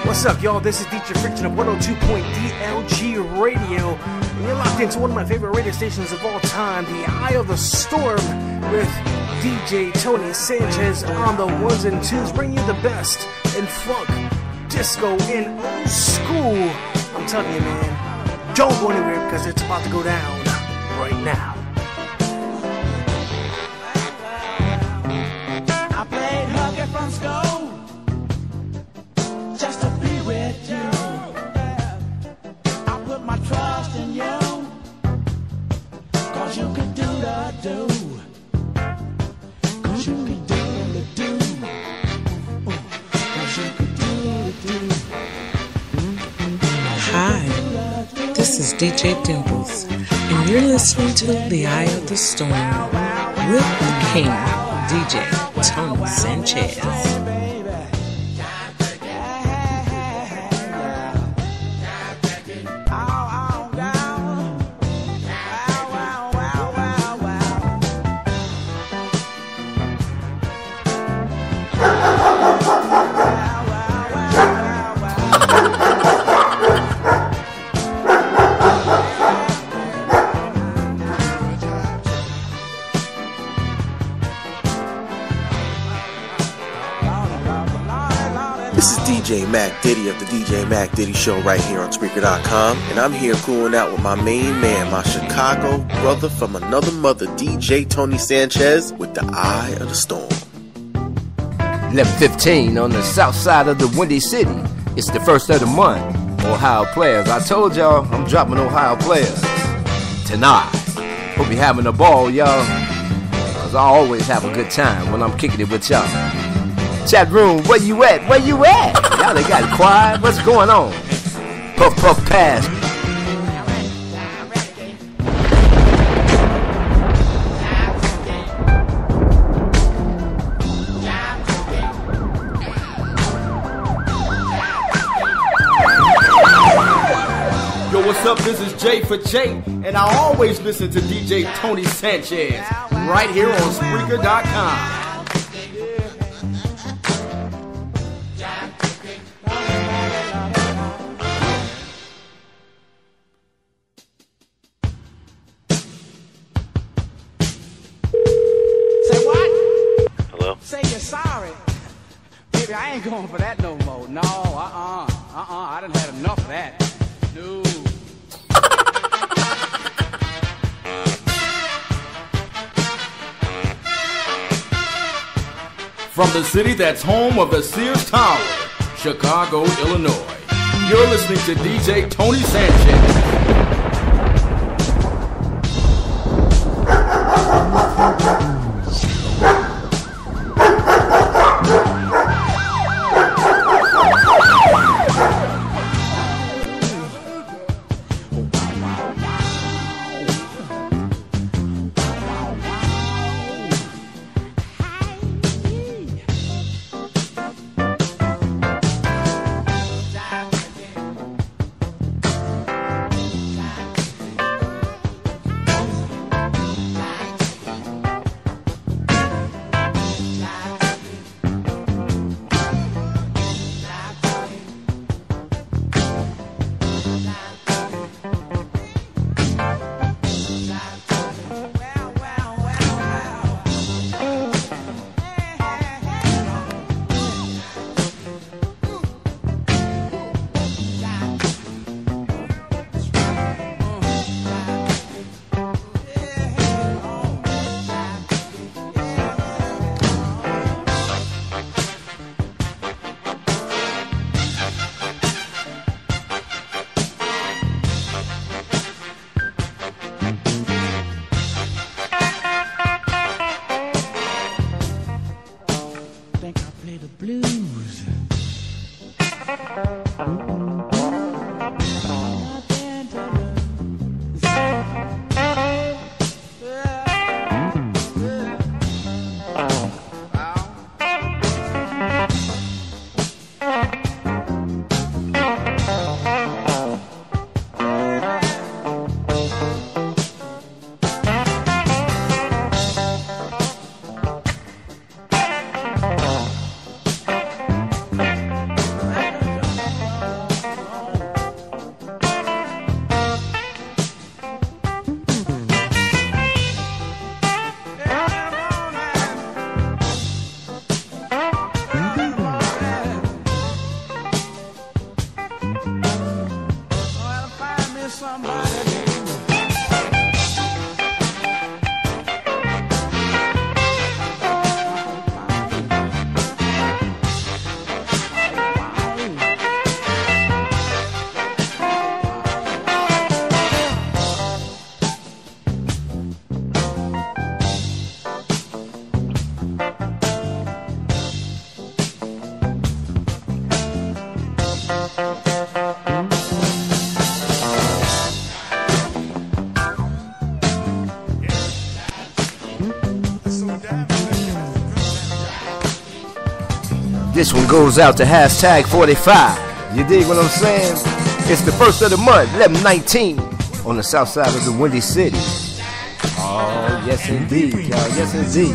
What's up, y'all? This is D J Friction of one oh two point D L G Radio. And you're locked into one of my favorite radio stations of all time, The Eye of the Storm, with D J Tony Sanchez on the ones and twos, bringing you the best in funk, disco, and old school. I'm telling you, man, don't go anywhere because it's about to go down right now. I played hooky from school just to be with you. I put my trust in you, cause you can do the do. Cause you can do the do. Cause you can do the do. Hi, this is D J Dimples, and you're listening to The Eye of the Storm with the king, D J Tony Sanchez. This is D J Mac Diddy of the D J Mac Diddy Show right here on Spreaker dot com, and I'm here cooling out with my main man, my Chicago brother from another mother, D J Tony Sanchez, with the Eye of the Storm. eleven fifteen on the south side of the Windy City. It's the first of the month. Ohio players. I told y'all I'm dropping Ohio players tonight. Hope you're having a ball, y'all, cause I always have a good time when I'm kicking it with y'all. Chat room, where you at? Where you at? Y'all they got quiet. What's going on? Puff puff pass. Yo, what's up? This is Jay for Jay, and I always listen to D J Tony Sanchez right here on Spreaker dot com. Say you're sorry. Baby, I ain't going for that no more. No, uh-uh. Uh-uh. I done had enough of that. No. From the city that's home of the Sears Tower, Chicago, Illinois, you're listening to D J Tony Sanchez. This one goes out to hashtag forty-five. You dig what I'm saying? It's the first of the month, eleven nineteen, on the south side of the Windy City. Oh, yes indeed, y'all. Yes indeed.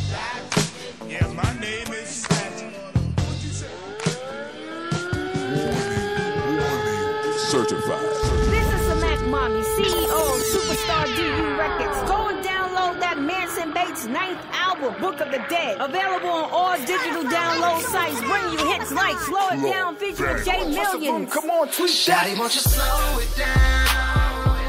Certified. This is a Mac Mommy, C E O of Superstar D U Records. Go and download that Manson Bates ninth album, Book of the Dead. Available on all digital download sites. Bring you hits like Slow It Down featuring J Millions. Come on, tweet that. Shawty, won't you slow it down?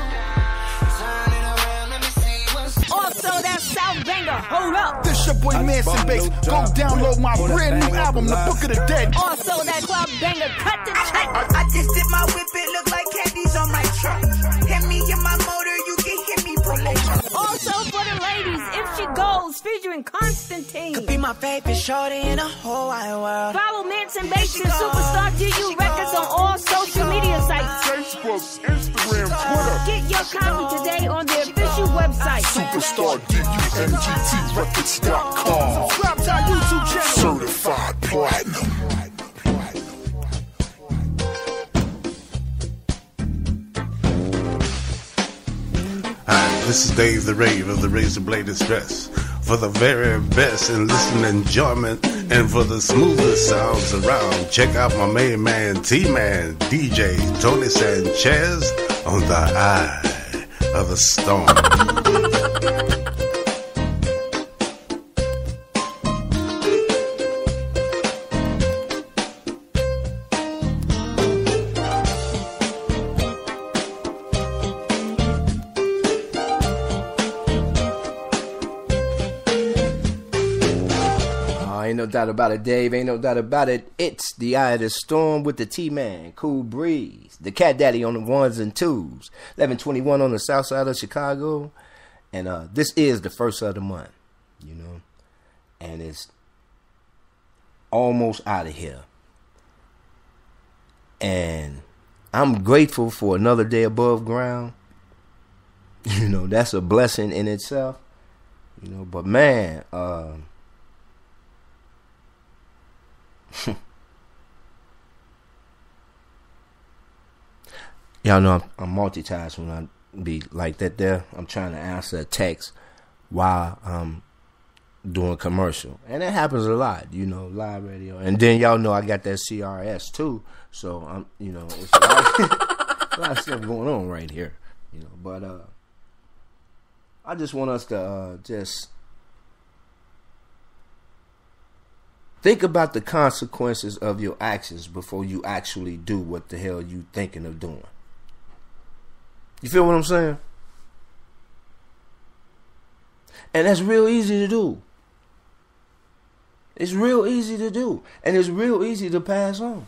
Also, that South Banger, Hold Up. This your boy Manson Bates. Go download my brand new album, The Book of the Dead. Also, that Club Banger, Cut the Check. I just did my whip, it look like candies on my truck. Hit me in my motor, you can hit me for later. Also for the ladies, If She Goes, featuring Constantine. Could be my favorite shorty in the whole wide world. Follow Manson Bates and Superstar D U Records on all social media sites. Facebook, Instagram, Twitter. Get your copy today on their official website. Superstar D U M G T Records dot com. Subscribe to our YouTube channel. Certified Platinum. Hi, this is Dave the Rave of the Razor Blade Express. For the very best in listening enjoyment and for the smoothest sounds around, check out my main man, T-Man, D J Tony Sanchez on the Eye of the Storm. Ain't no doubt about it, Dave. Ain't no doubt about it. It's the Eye of the Storm with the T-Man, Cool Breeze, the Cat Daddy on the ones and twos. eleven twenty-one on the south side of Chicago. And uh, this is the first of the month, you know. And it's almost out of here. And I'm grateful for another day above ground. You know, that's a blessing in itself. You know, but man, uh, y'all know I'm, I'm multitasking when I be like that there. I'm trying to answer a text while I'm doing commercial. And that happens a lot, you know, live radio. And then y'all know I got that C R S too. So, I'm, you know, it's a lot, a lot of stuff going on right here. You know, but uh, I just want us to uh, just think about the consequences of your actions before you actually do what the hell you thinking of doing. You feel what I'm saying? And that's real easy to do. It's real easy to do. And it's real easy to pass on.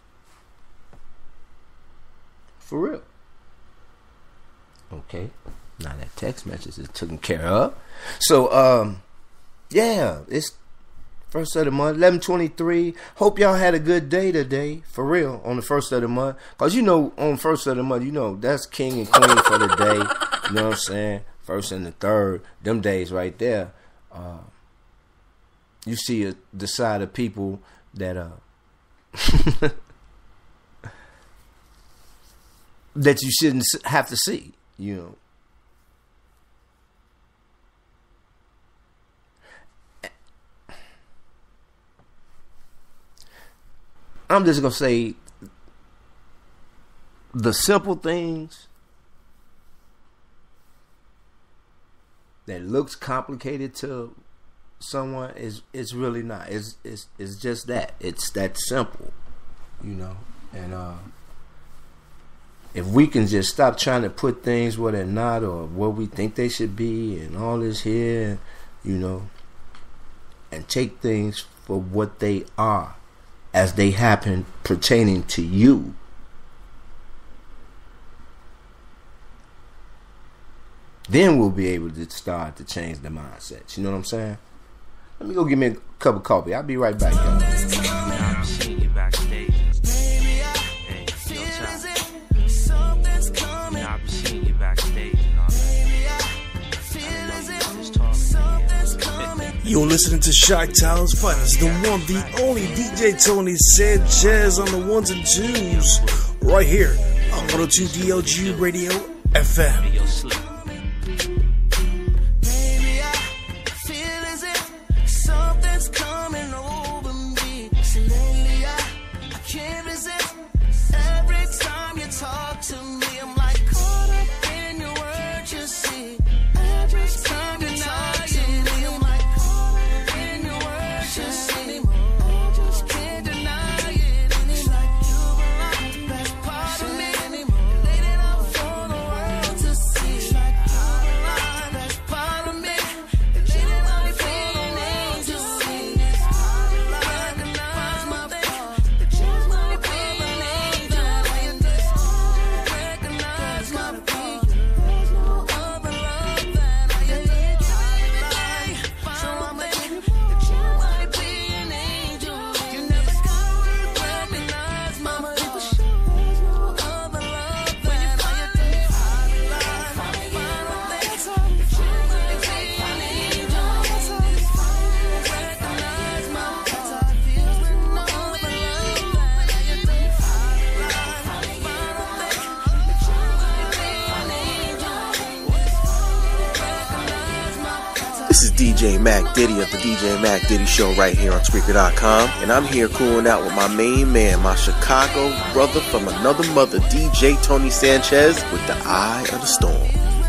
For real. Okay. Now that text message is taken care of. So, um, yeah, it's first of the month, eleven twenty-three. Hope y'all had a good day today, for real, on the first of the month. Because, you know, on first of the month, you know, that's king and queen for the day. You know what I'm saying? First and the third, them days right there. Uh, you see a, the side of people that uh, that you shouldn't have to see, you know. I'm just going to say the simple things that looks complicated to someone is it's really not. It's, it's, it's just that. It's that simple, you know. And uh, if we can just stop trying to put things where they're not or where we think they should be and all this here, you know, and take things for what they are as they happen pertaining to you. Then we'll be able to start to change the mindsets. You know what I'm saying? Let me go get me a cup of coffee. I'll be right back, y'all. I'm seeing you backstage. Hey, no time. I'm seeing you backstage and all that. I didn't know you was talking to me. You're listening to Chi-Town's finest, the one, the only D J Tony Sanchez on the ones and twos, right here on one oh two D L G Radio F M. This is D J Mac Diddy of the D J Mac Diddy Show right here on Spreaker dot com, and I'm here cooling out with my main man, my Chicago brother from another mother, D J Tony Sanchez, with the Eye of the Storm.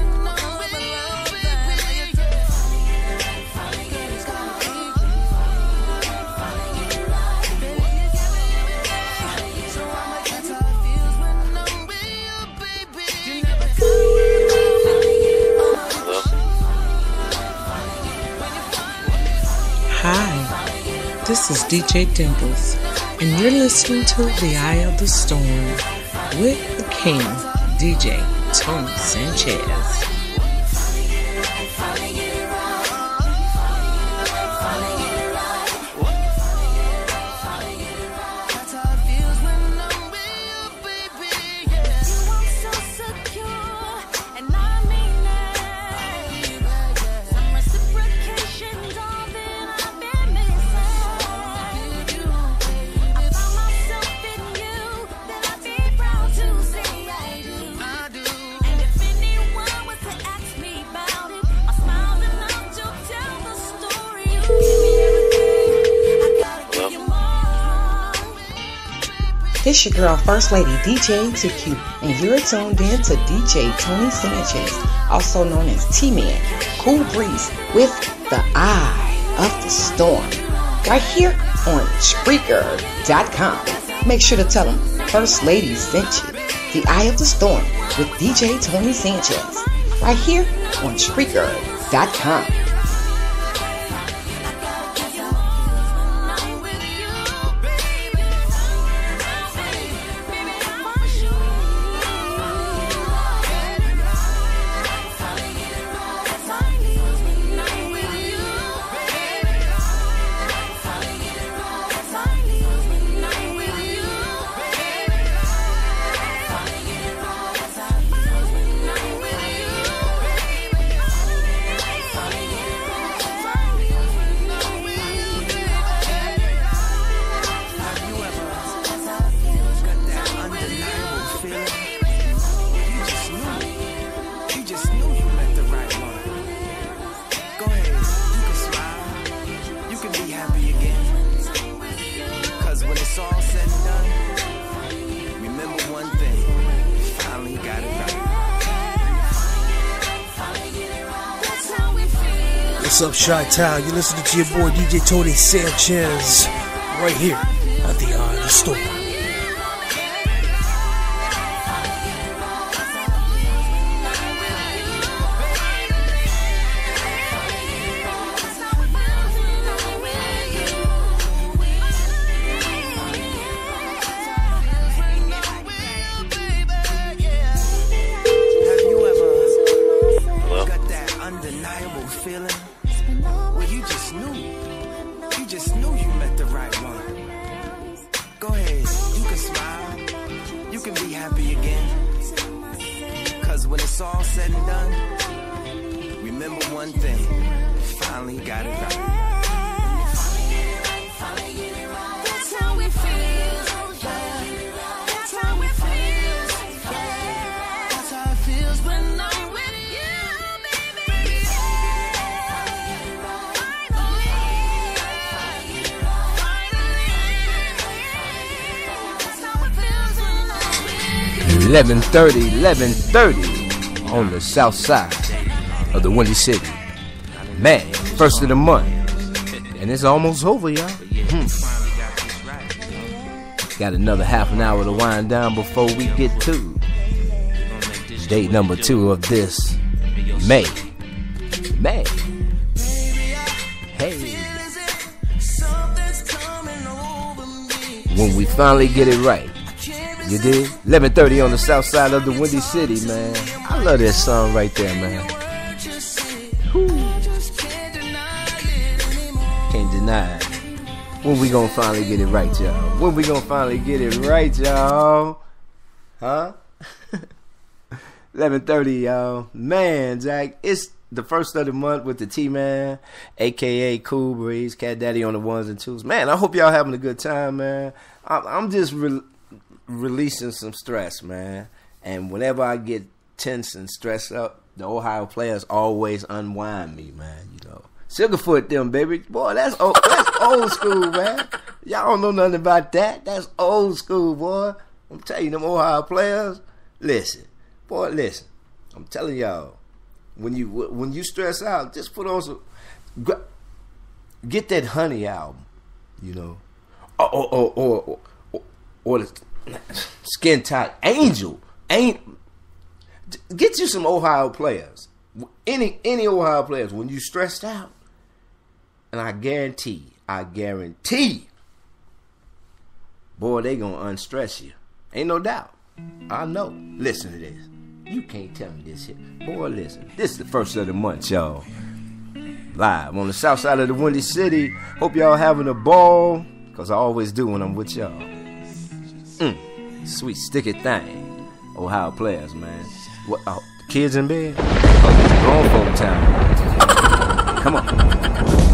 This is D J Dimples, and you're listening to The Eye of the Storm with the king, D J Tony Sanchez. This your girl, First Lady D J two Q, and you're tuned in to D J Tony Sanchez, also known as T-Man, Cool Breeze, with the Eye of the Storm, right here on Spreaker dot com. Make sure to tell them First Lady sent you. The Eye of the Storm with D J Tony Sanchez, right here on Spreaker dot com. What's up, Chi-Town? You're listening to your boy D J Tony Sanchez right here at the Eye of the Storm. One thing, finally got it right. eleven thirty, eleven thirty on the south side of the Windy City. Man, first of the month. And it's almost over, y'all. Hmm. Got another half an hour to wind down before we get to date number two of this May. May. Hey. When we finally get it right. You did? eleven thirty on the south side of the Windy City, man. I love that song right there, man. Whew. Can't deny it. When we gonna finally get it right, y'all? When we gonna finally get it right, y'all? Huh? eleven thirty, y'all. Man, Jack, it's the first of the month with the T-Man, a k a. Cool Breeze, Cat Daddy on the ones and twos. Man, I hope y'all having a good time, man. I'm, I'm just re- releasing some stress, man. And whenever I get tense and stressed up, the Ohio players always unwind me, man, you know. Sugarfoot them, baby. Boy, that's old, that's old school, man. Y'all don't know nothing about that. That's old school, boy. I'm telling you, them Ohio players, listen. Boy, listen. I'm telling y'all, when you when you stress out, just put on some, get that Honey album, you know. Or, or, or, or, or, or the Skin Tight Angel. Ain't, get you some Ohio players. Any any Ohio players, when you stressed out, and I guarantee, I guarantee, boy, they gonna unstress you. Ain't no doubt. I know. Listen to this. You can't tell me this here. Boy, listen. This is the first of the month, y'all. Live on the south side of the Windy City. Hope y'all having a ball, because I always do when I'm with y'all. Mm, sweet sticky thing. Ohio players, man. What? Oh, kids in bed? Oh, grown folk time. Come on.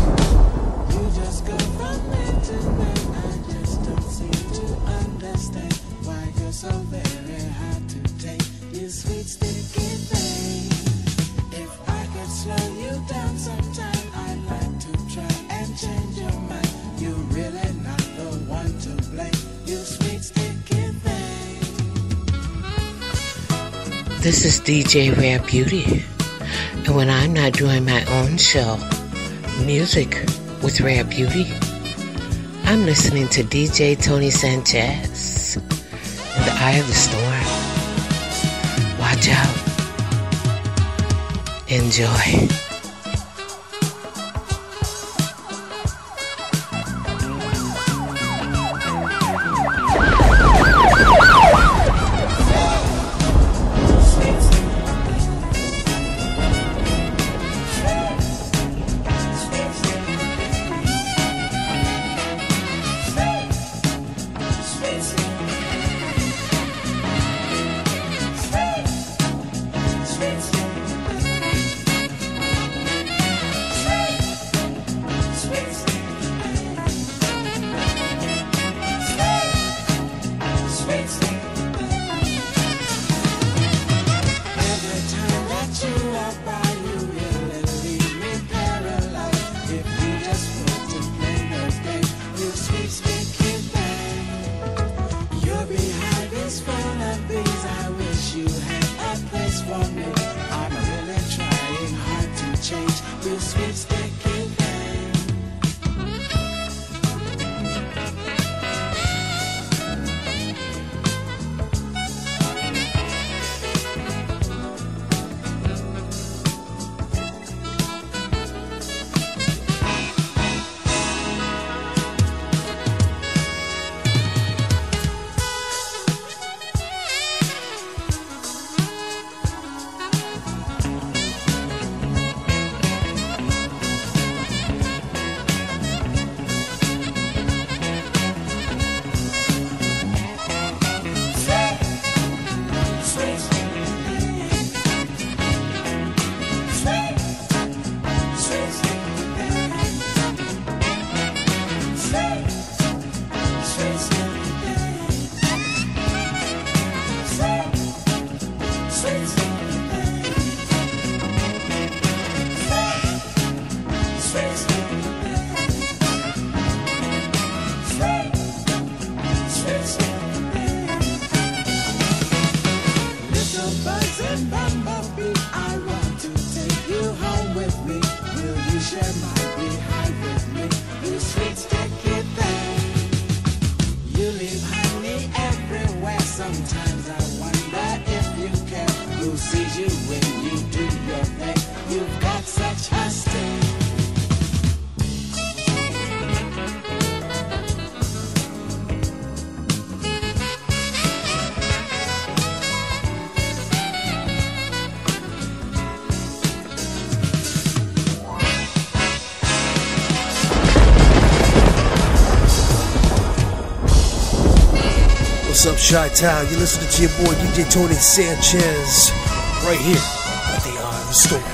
So very hard to take, you sweet sticky thing. If I could slow you down sometime, I'd like to try and change your mind. You're really not the one to blame, you sweet sticky thing. This is D J Rare Beauty, and when I'm not doing my own show, Music with Rare Beauty, I'm listening to D J Tony Sanchez. In the eye of the storm. Watch out. Enjoy. sees you when you do your thing. You've got such a sting. What's up, Chi-Town? You're listening to your boy D J Tony Sanchez right here at the Eye of the Storm.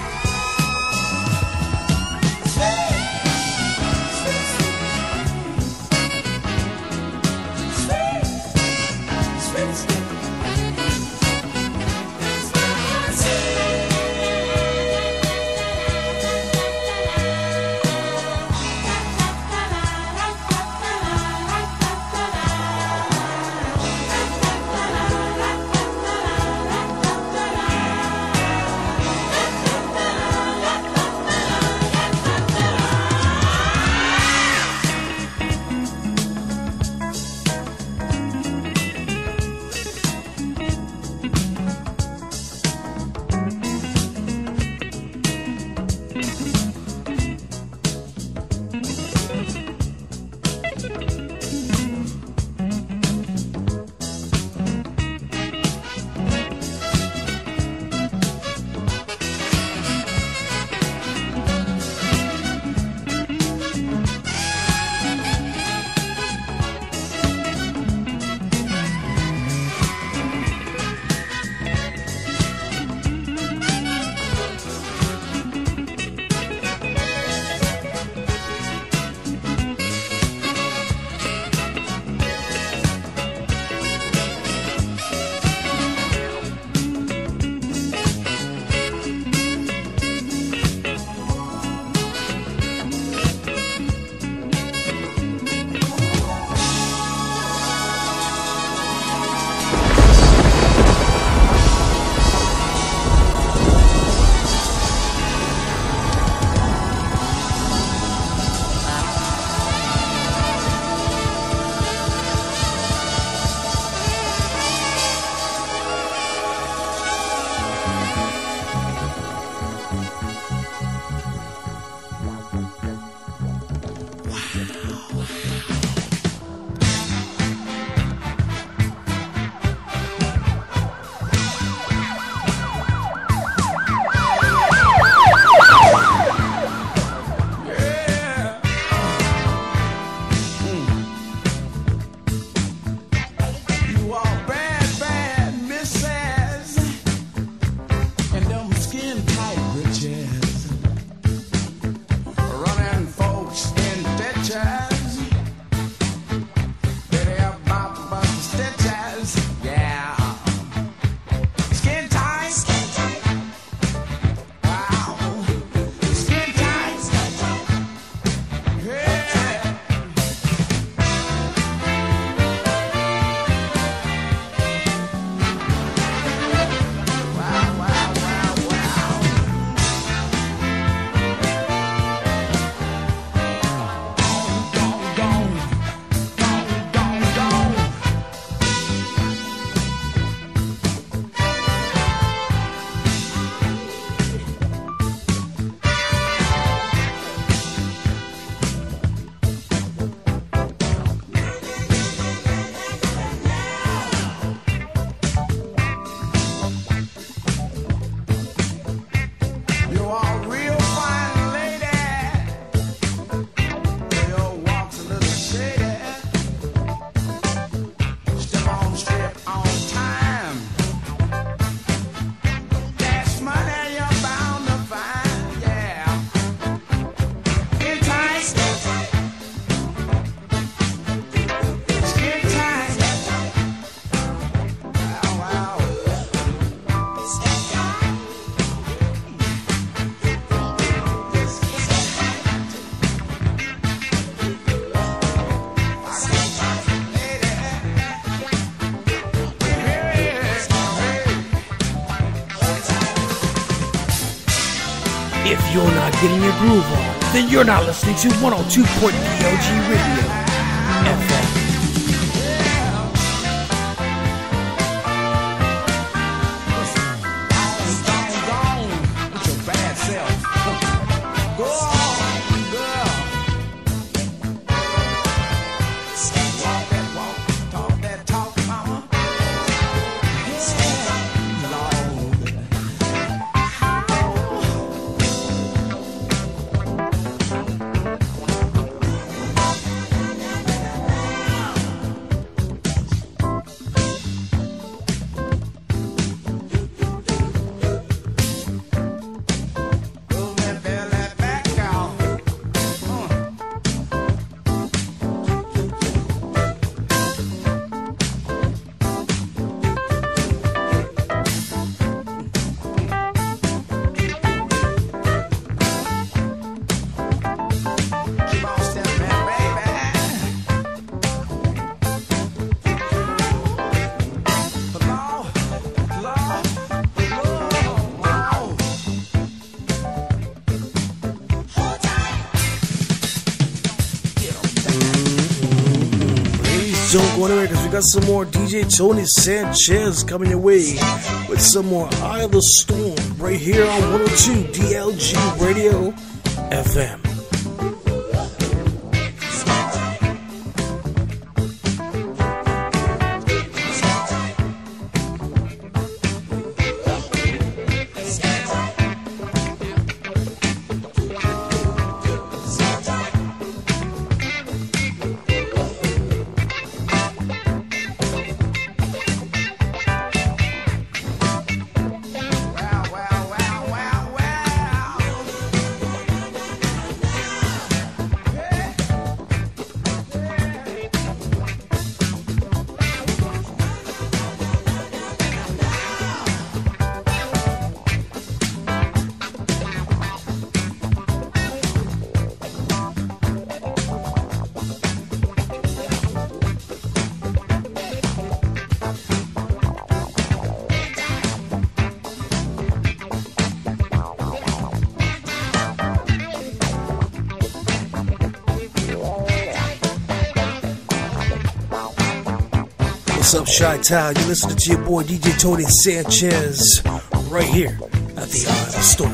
If you're not getting your groove on, then you're not listening to one oh two point three L G Radio F M. go anywhere because we got some more D J Tony Sanchez coming your way with some more Eye of the Storm right here on one oh two D L G Radio F M. What's up, Chi-Town? You're listening to your boy D J Tony Sanchez right here at the Eye of the Storm.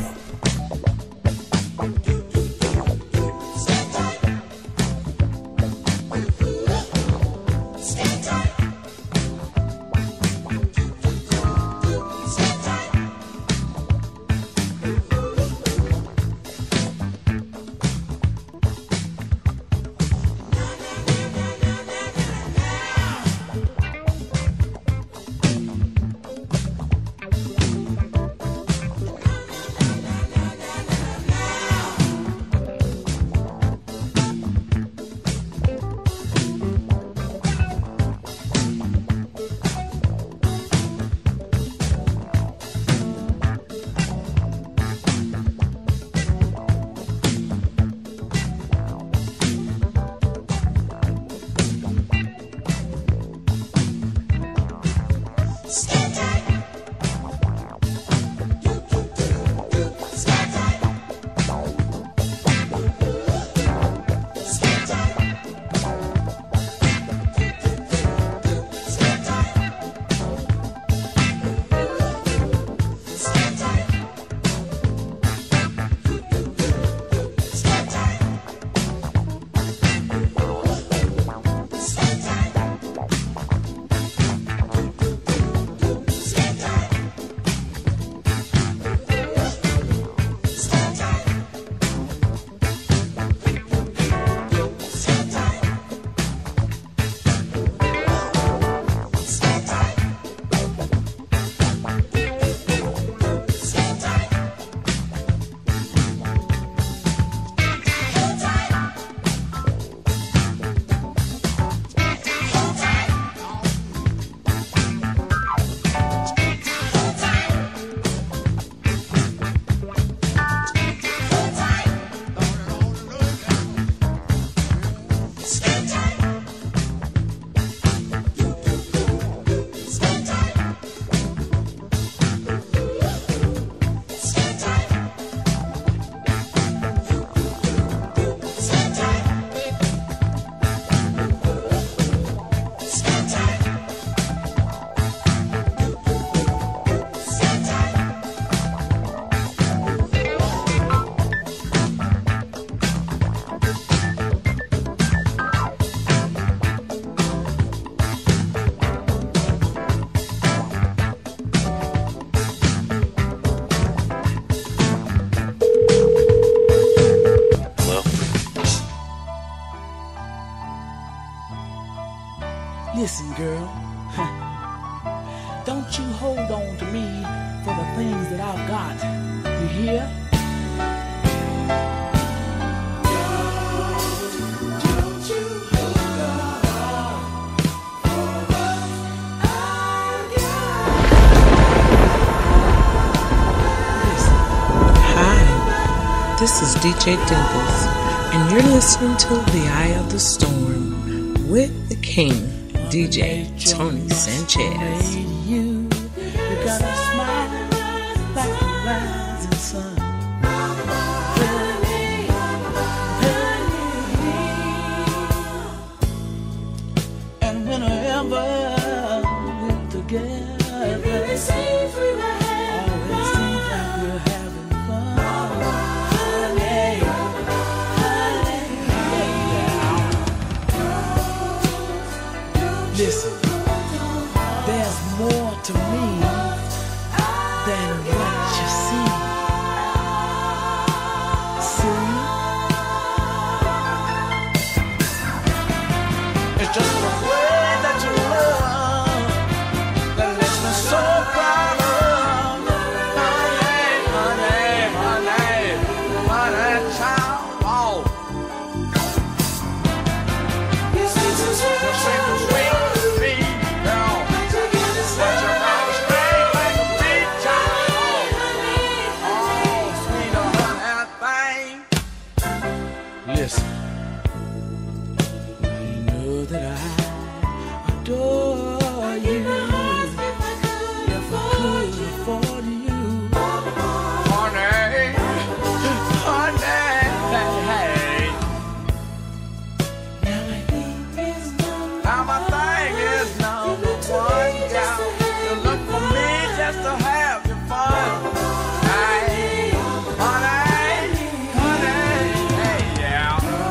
Listen, girl, don't you hold on to me for the things that I've got. You hear? Hi, this is D J Dimples, and you're listening to The Eye of the Storm with the King. D J Tony Sanchez. You, you got a smile like the rising sun. Honey, honey. And whenever together. It really seems we were having Always fun. Seems like we're having fun. Honey, honey, honey. Listen, there's more to me than what you see. See? It's just the way that you love that makes me so proud of. Honey, honey, honey, honey, child. Oh. You seem so sweet, you seem so sweet to me, girl. But you gotta stay straight like a big child. Oh, sweeter than that thing. Listen. That I adore you. If I could afford you, honey, honey, hey. Now my thing is number one, yeah. You look for me just to have your fun. Hey, honey, honey, hey, yeah.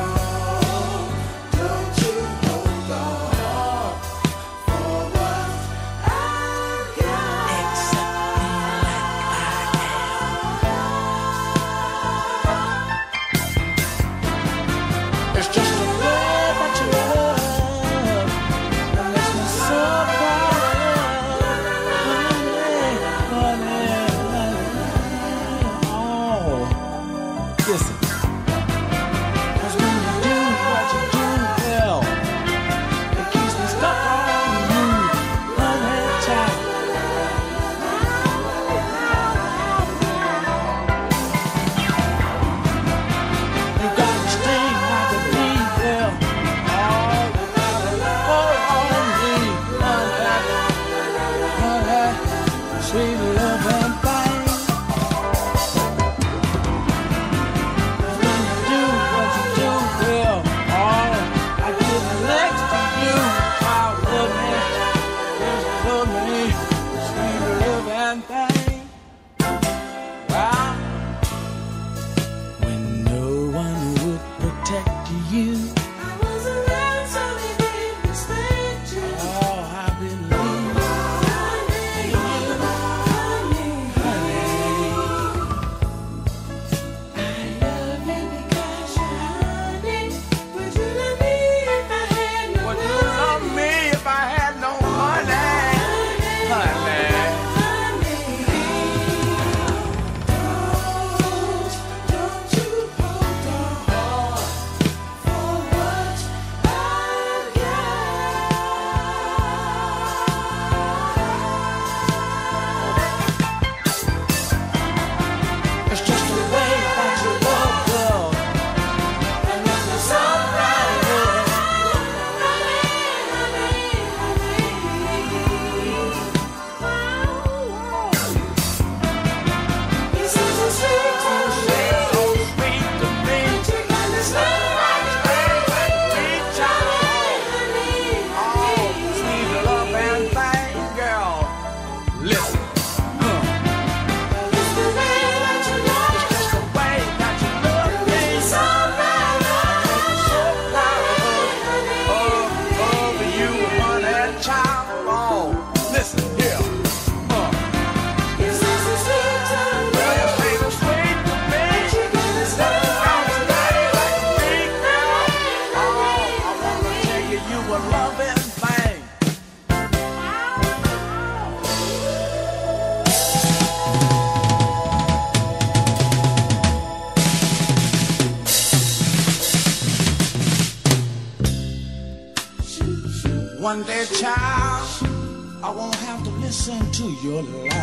One day, child, I won't have to listen to your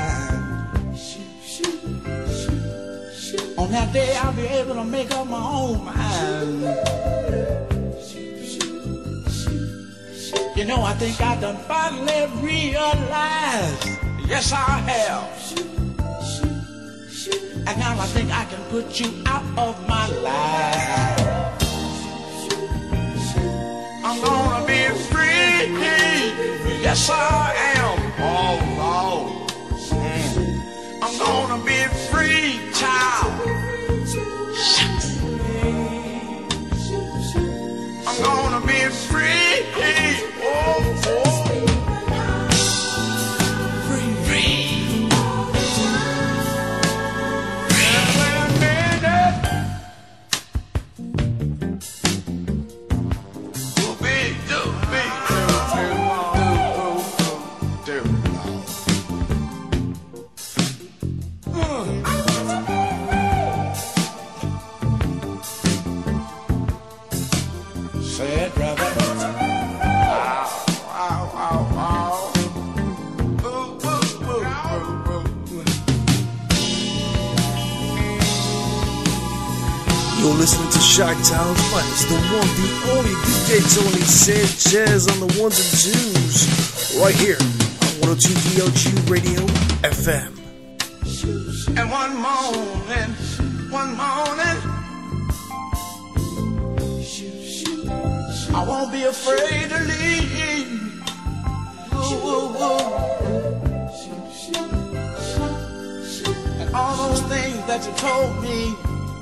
lies. On that day, I'll be able to make up my own mind. You know, I think I done finally realized. Yes, I have. And now I think I can put you out of my life. I'm gonna be free. Yes, I am. Oh, oh. Mm. I'm gonna be free, child. I'm gonna be free. Oh, oh. You're listening to Chi-Town's finest, the one, the only D J Tony Sanchez on the ones and twos, right here on one oh two D L G Radio F M. And one morning, one morning, I won't be afraid to leave. Ooh, ooh, ooh. And all those things that you told me,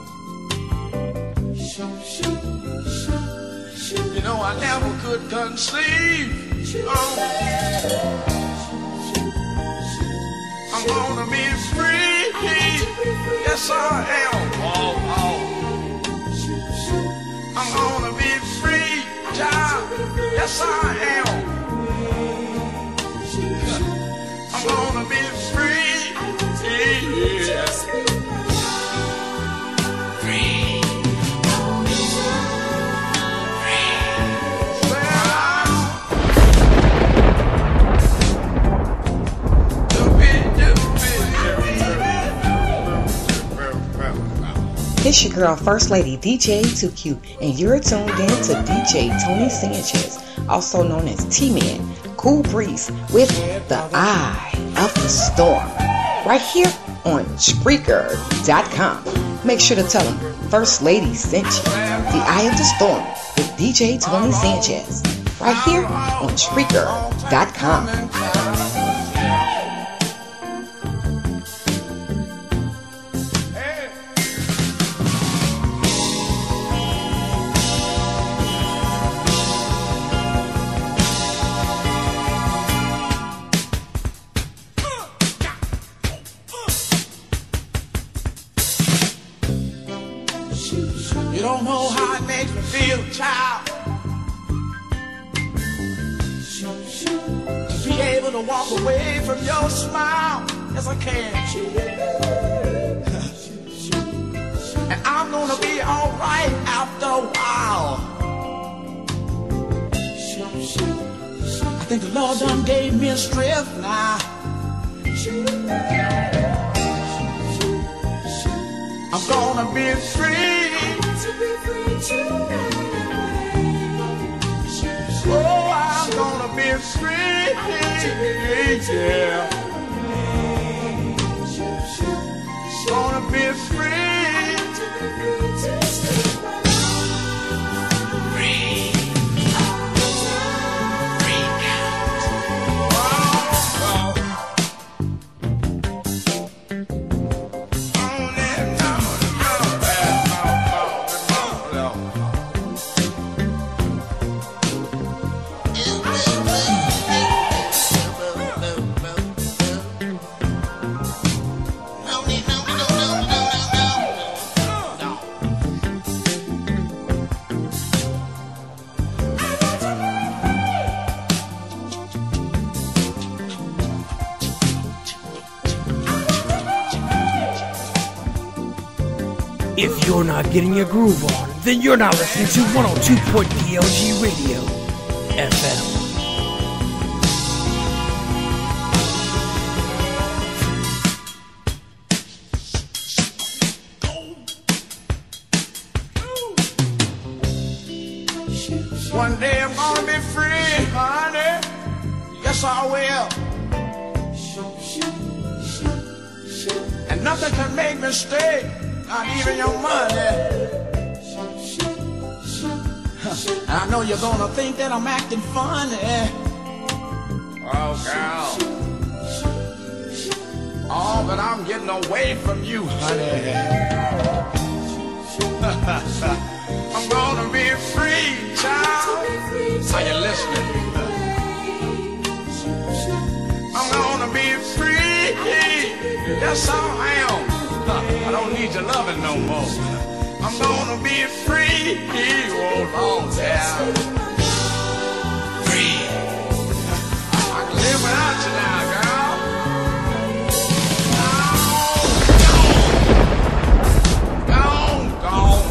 you know I never could conceive. Oh. I'm gonna be free. Yes, I am. Oh, oh. I'm gonna be free, child. Yes, I am. I'm gonna be free. Yes. It's your girl, First Lady D J two Q, and you're tuned in to D J Tony Sanchez, also known as T-Man, Cool Breeze, with The Eye of the Storm, right here on Spreaker dot com. Make sure to tell them First Lady sent you. The Eye of the Storm with D J Tony Sanchez, right here on Spreaker dot com. You don't know how it makes me feel, child, to be able to walk away from your smile. Yes, I can. And I'm gonna be alright after a while. I think the Lord done gave me a strength now. I'm gonna be free. Oh, I'm gonna be free. Yeah. Gonna be free. If you're not getting your groove on, then you're not listening to one oh two point D L G Radio F M. One day I'm gonna be free, honey. Yes, I will. And nothing can make me stay. Not even your money. I know you're gonna think that I'm acting funny. Oh, girl. but I'm getting away from you, honey. I'm gonna be free, child. Are you listening? I'm gonna be free. That's all I am. I don't need your loving no more. I'm gonna be free. Oh, Lord, yeah. Free. I can live without you now, girl. Gone, gone,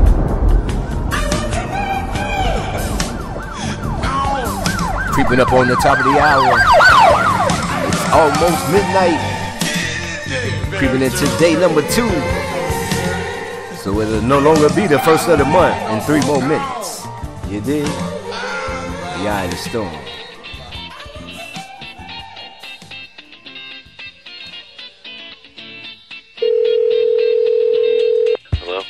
gone. Creeping up on the top of the hour. It's almost midnight. Creeping into day number two. So it'll no longer be the first of the month in three more minutes. You dig? The eye of the storm. Hello?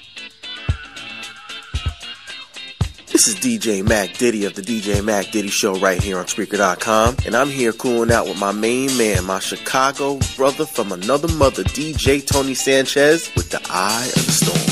This is D J Mac Diddy of the D J Mac Diddy Show right here on Spreaker dot com. And I'm here cooling out with my main man, my Chicago brother from another mother, D J Tony Sanchez, with the Eye of the Storm.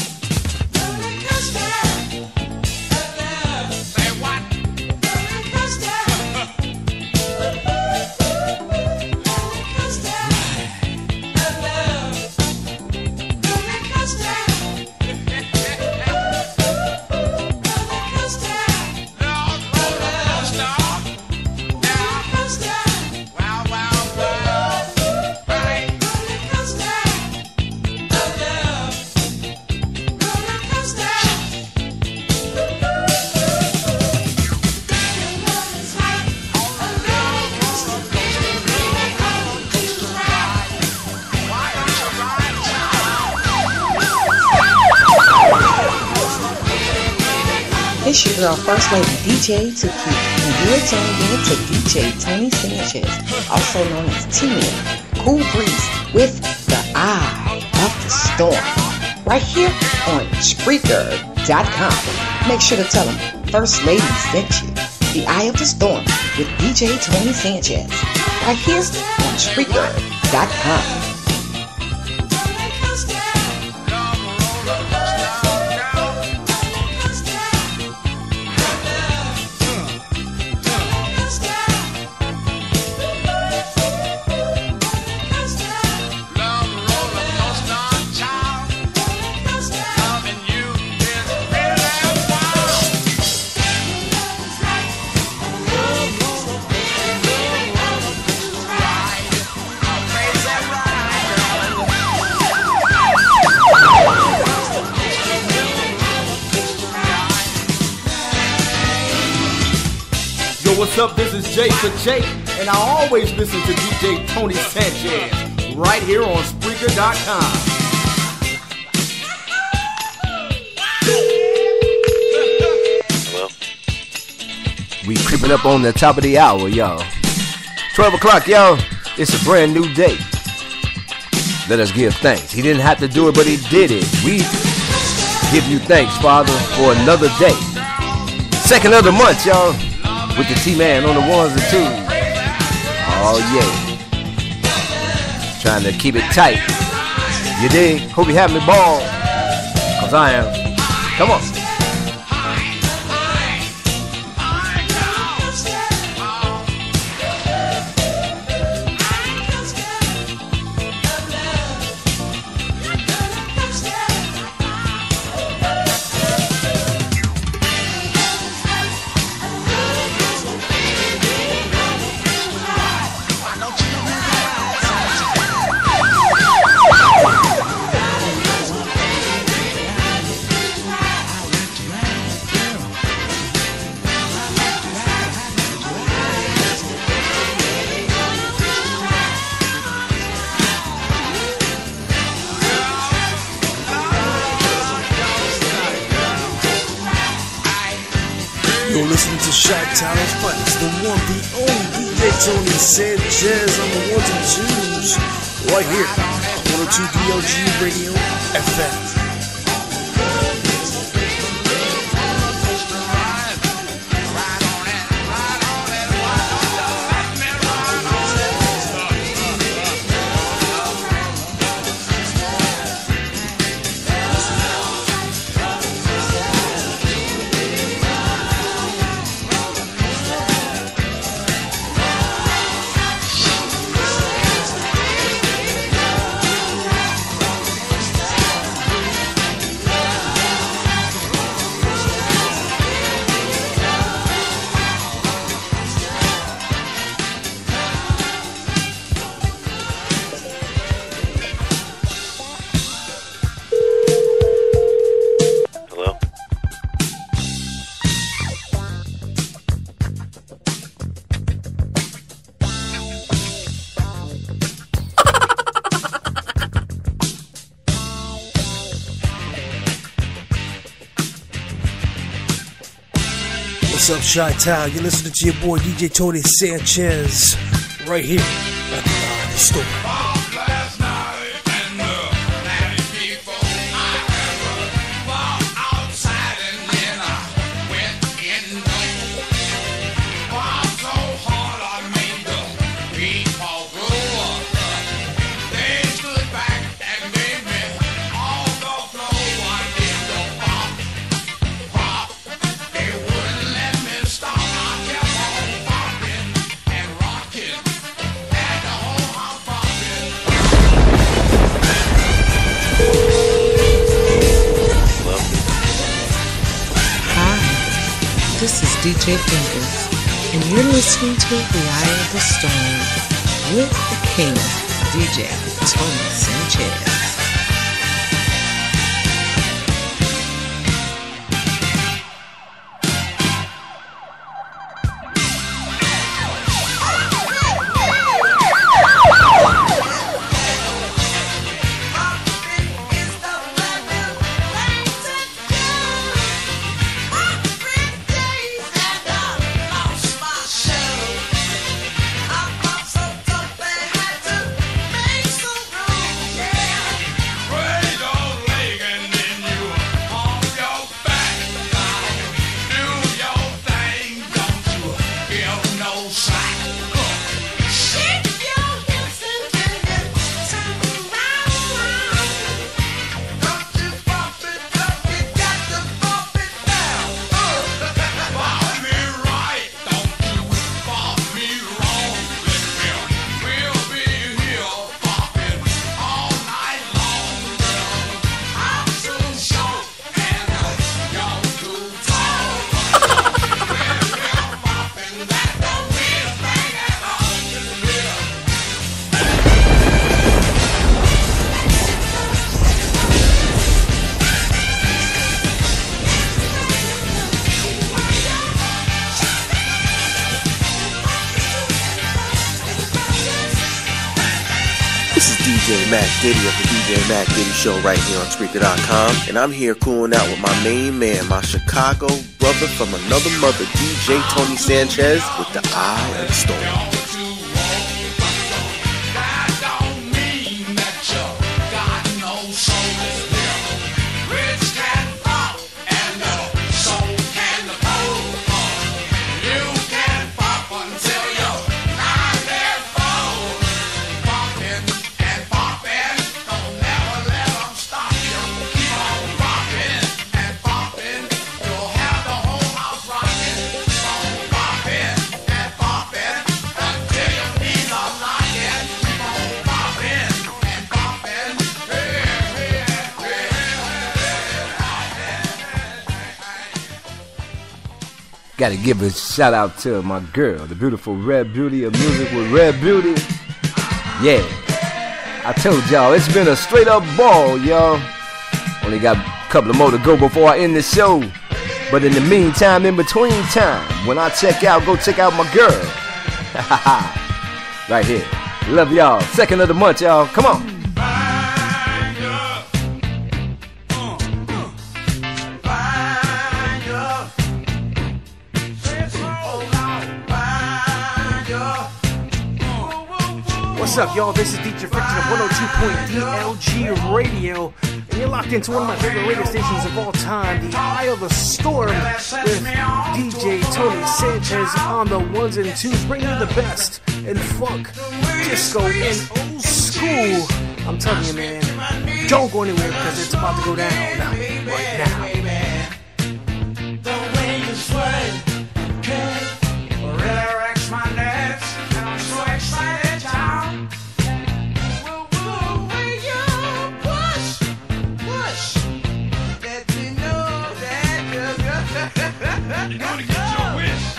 It's your girl, First Lady D J two Q, and you're tuned in to D J Tony Sanchez, also known as T-Man, Cool Breeze, with the Eye of the Storm, right here on Spreaker dot com. Make sure to tell them First Lady sent you. The Eye of the Storm with D J Tony Sanchez, right here on Spreaker dot com. What's up? This is Jay for Jay, and I always listen to D J Tony Sanchez right here on Spreaker dot com. Hello? We creeping up on the top of the hour, y'all. twelve o'clock, y'all. It's a brand new day. Let us give thanks. He didn't have to do it, but he did it. We give you thanks, Father, for another day. Second of the month, y'all. With the T-Man on the ones and twos. Oh, yeah. Trying to keep it tight. You dig? Hope you having a ball. Because I am. Come on. You're listening to Shot Towers, but it's the one, the only D J Tony Sanchez on the ones and twos, right here on one oh two D L G Radio F M. What's up, Chi-Town? You're listening to your boy D J Tony Sanchez right here at the Eye of the Storm. This is D J Fingers, and you're listening to The Eye of the Storm with the king, D J Tony Sanchez. D J Mac Diddy of the D J Mac Diddy Show right here on Spreaker dot com. And I'm here cooling out with my main man, my Chicago brother from another mother, D J Tony Sanchez with the Eye of the Storm. Gotta give a shout out to my girl, the beautiful Red Beauty of music with Red Beauty. Yeah, I told y'all, it's been a straight up ball, y'all. Only got a couple of more to go before I end the show. But in the meantime, in between time, when I check out, go check out my girl. Right here. Love y'all. Second of the month, y'all. Come on. What's up, y'all? This is D J Friction of one oh two point D L G Radio, and you're locked into one of my favorite radio stations of all time, The Eye of the Storm, with D J Tony Sanchez on the ones and twos, bringing you the best in funk, disco, and old school. I'm telling you, man, don't go anywhere because it's about to go down right now. The way you sway, okay, really wrecks my nerves, and I'm so excited, child. You're gonna get your wish.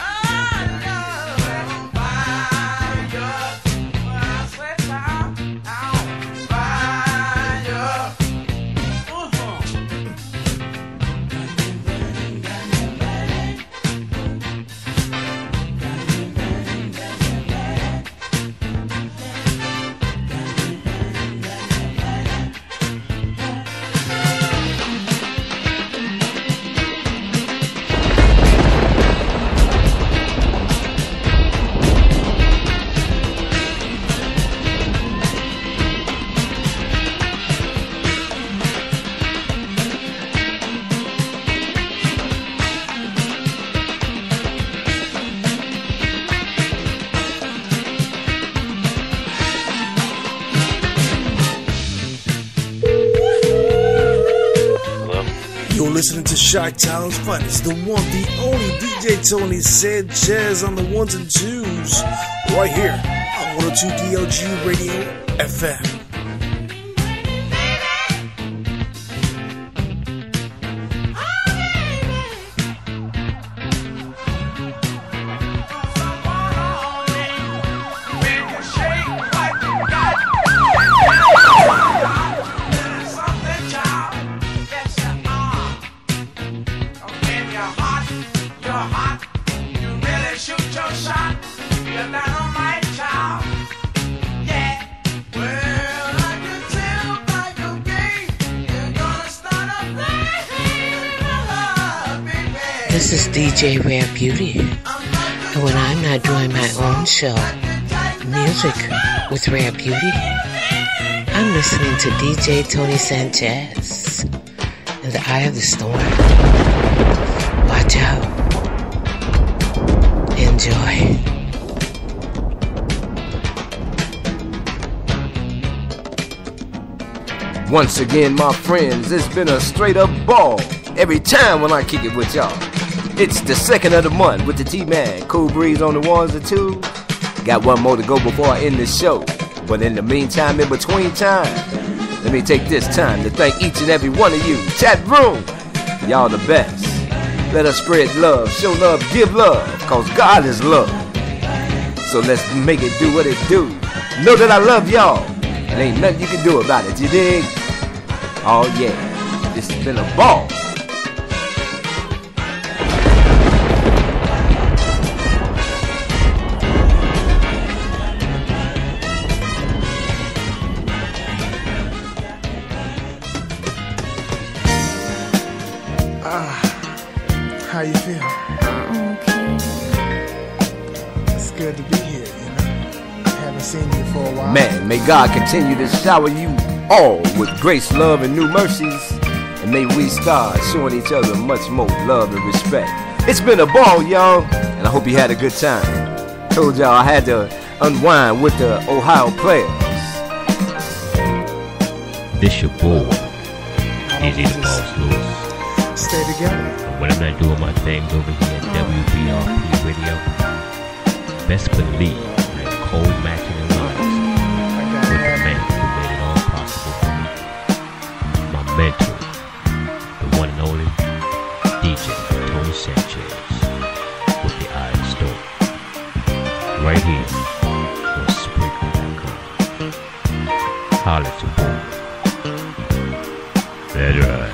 listening to Chi-Town's finest, the one, the only D J Tony Sanchez on the ones and twos, right here on one oh two D L G Radio F M. This is D J Rare Beauty, and when I'm not doing my own show, Music with Rare Beauty, I'm listening to D J Tony Sanchez in the eye of the storm. Watch out. Enjoy. Once again, my friends, it's been a straight up ball every time when I kick it with y'all. It's the second of the month with the T-Man, Cool Breeze on the ones and twos. Got one more to go before I end the show. But in the meantime, in between time, let me take this time to thank each and every one of you. Chat room, y'all the best. Let us spread love, show love, give love, cause God is love. So let's make it do what it do. Know that I love y'all, and ain't nothing you can do about it, you dig? Oh yeah, this has been a ball. How you feel? Okay. It's good to be here, you know. I haven't seen you for a while. Man, may God continue to shower you all with grace, love, and new mercies. And may we start showing each other much more love and respect. It's been a ball, y'all, and I hope you had a good time. Told y'all I had to unwind with the Ohio players. This your boy, D J the Boss Lewis. Stay together. When I'm not doing my things over here at W B R P Radio, best believe I am cold matching and honest with the man who made it all possible for me. My mentor, the one and only D J Tony Sanchez with the Eye of the Storm. Right here on Spreaker dot com. Holla at your boy. That's right.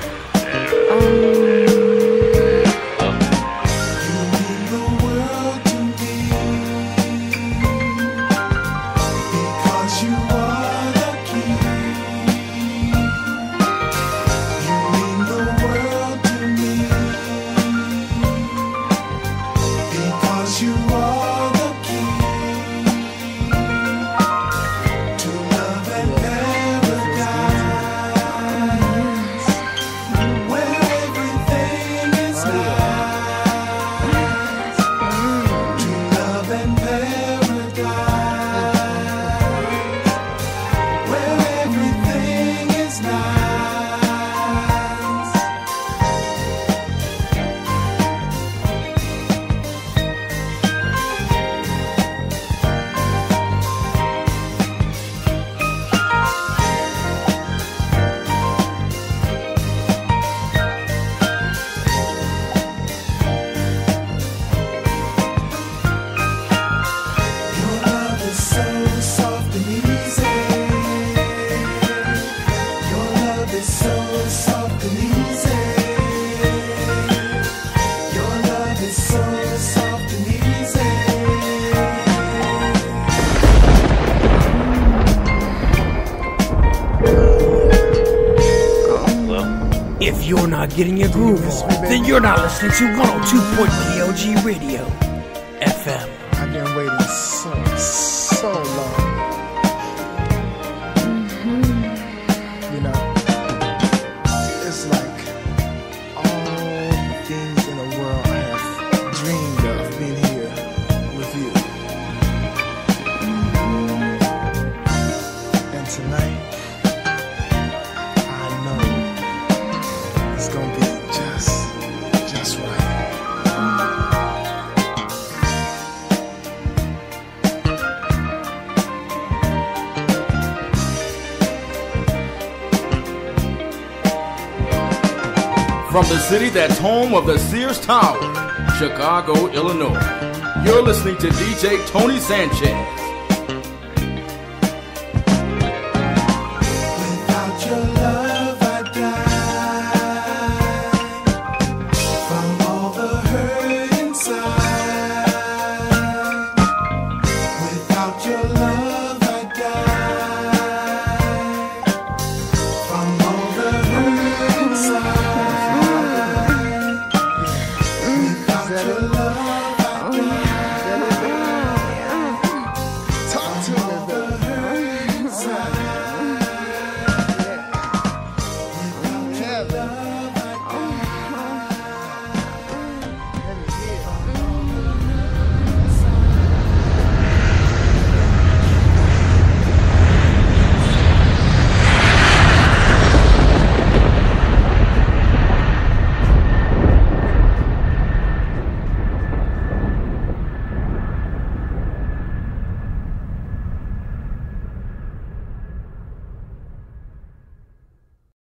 If you're not getting your groove on, then you're not listening to one oh two point D L G Radio F M. I've been waiting so, so long. Mm-hmm. You know, it's like all the things in the world I have dreamed of being here with you. Mm-hmm. And tonight, I know it's gonna be just From the city that's home of the Sears Tower, Chicago, Illinois, you're listening to D J Tony Sanchez.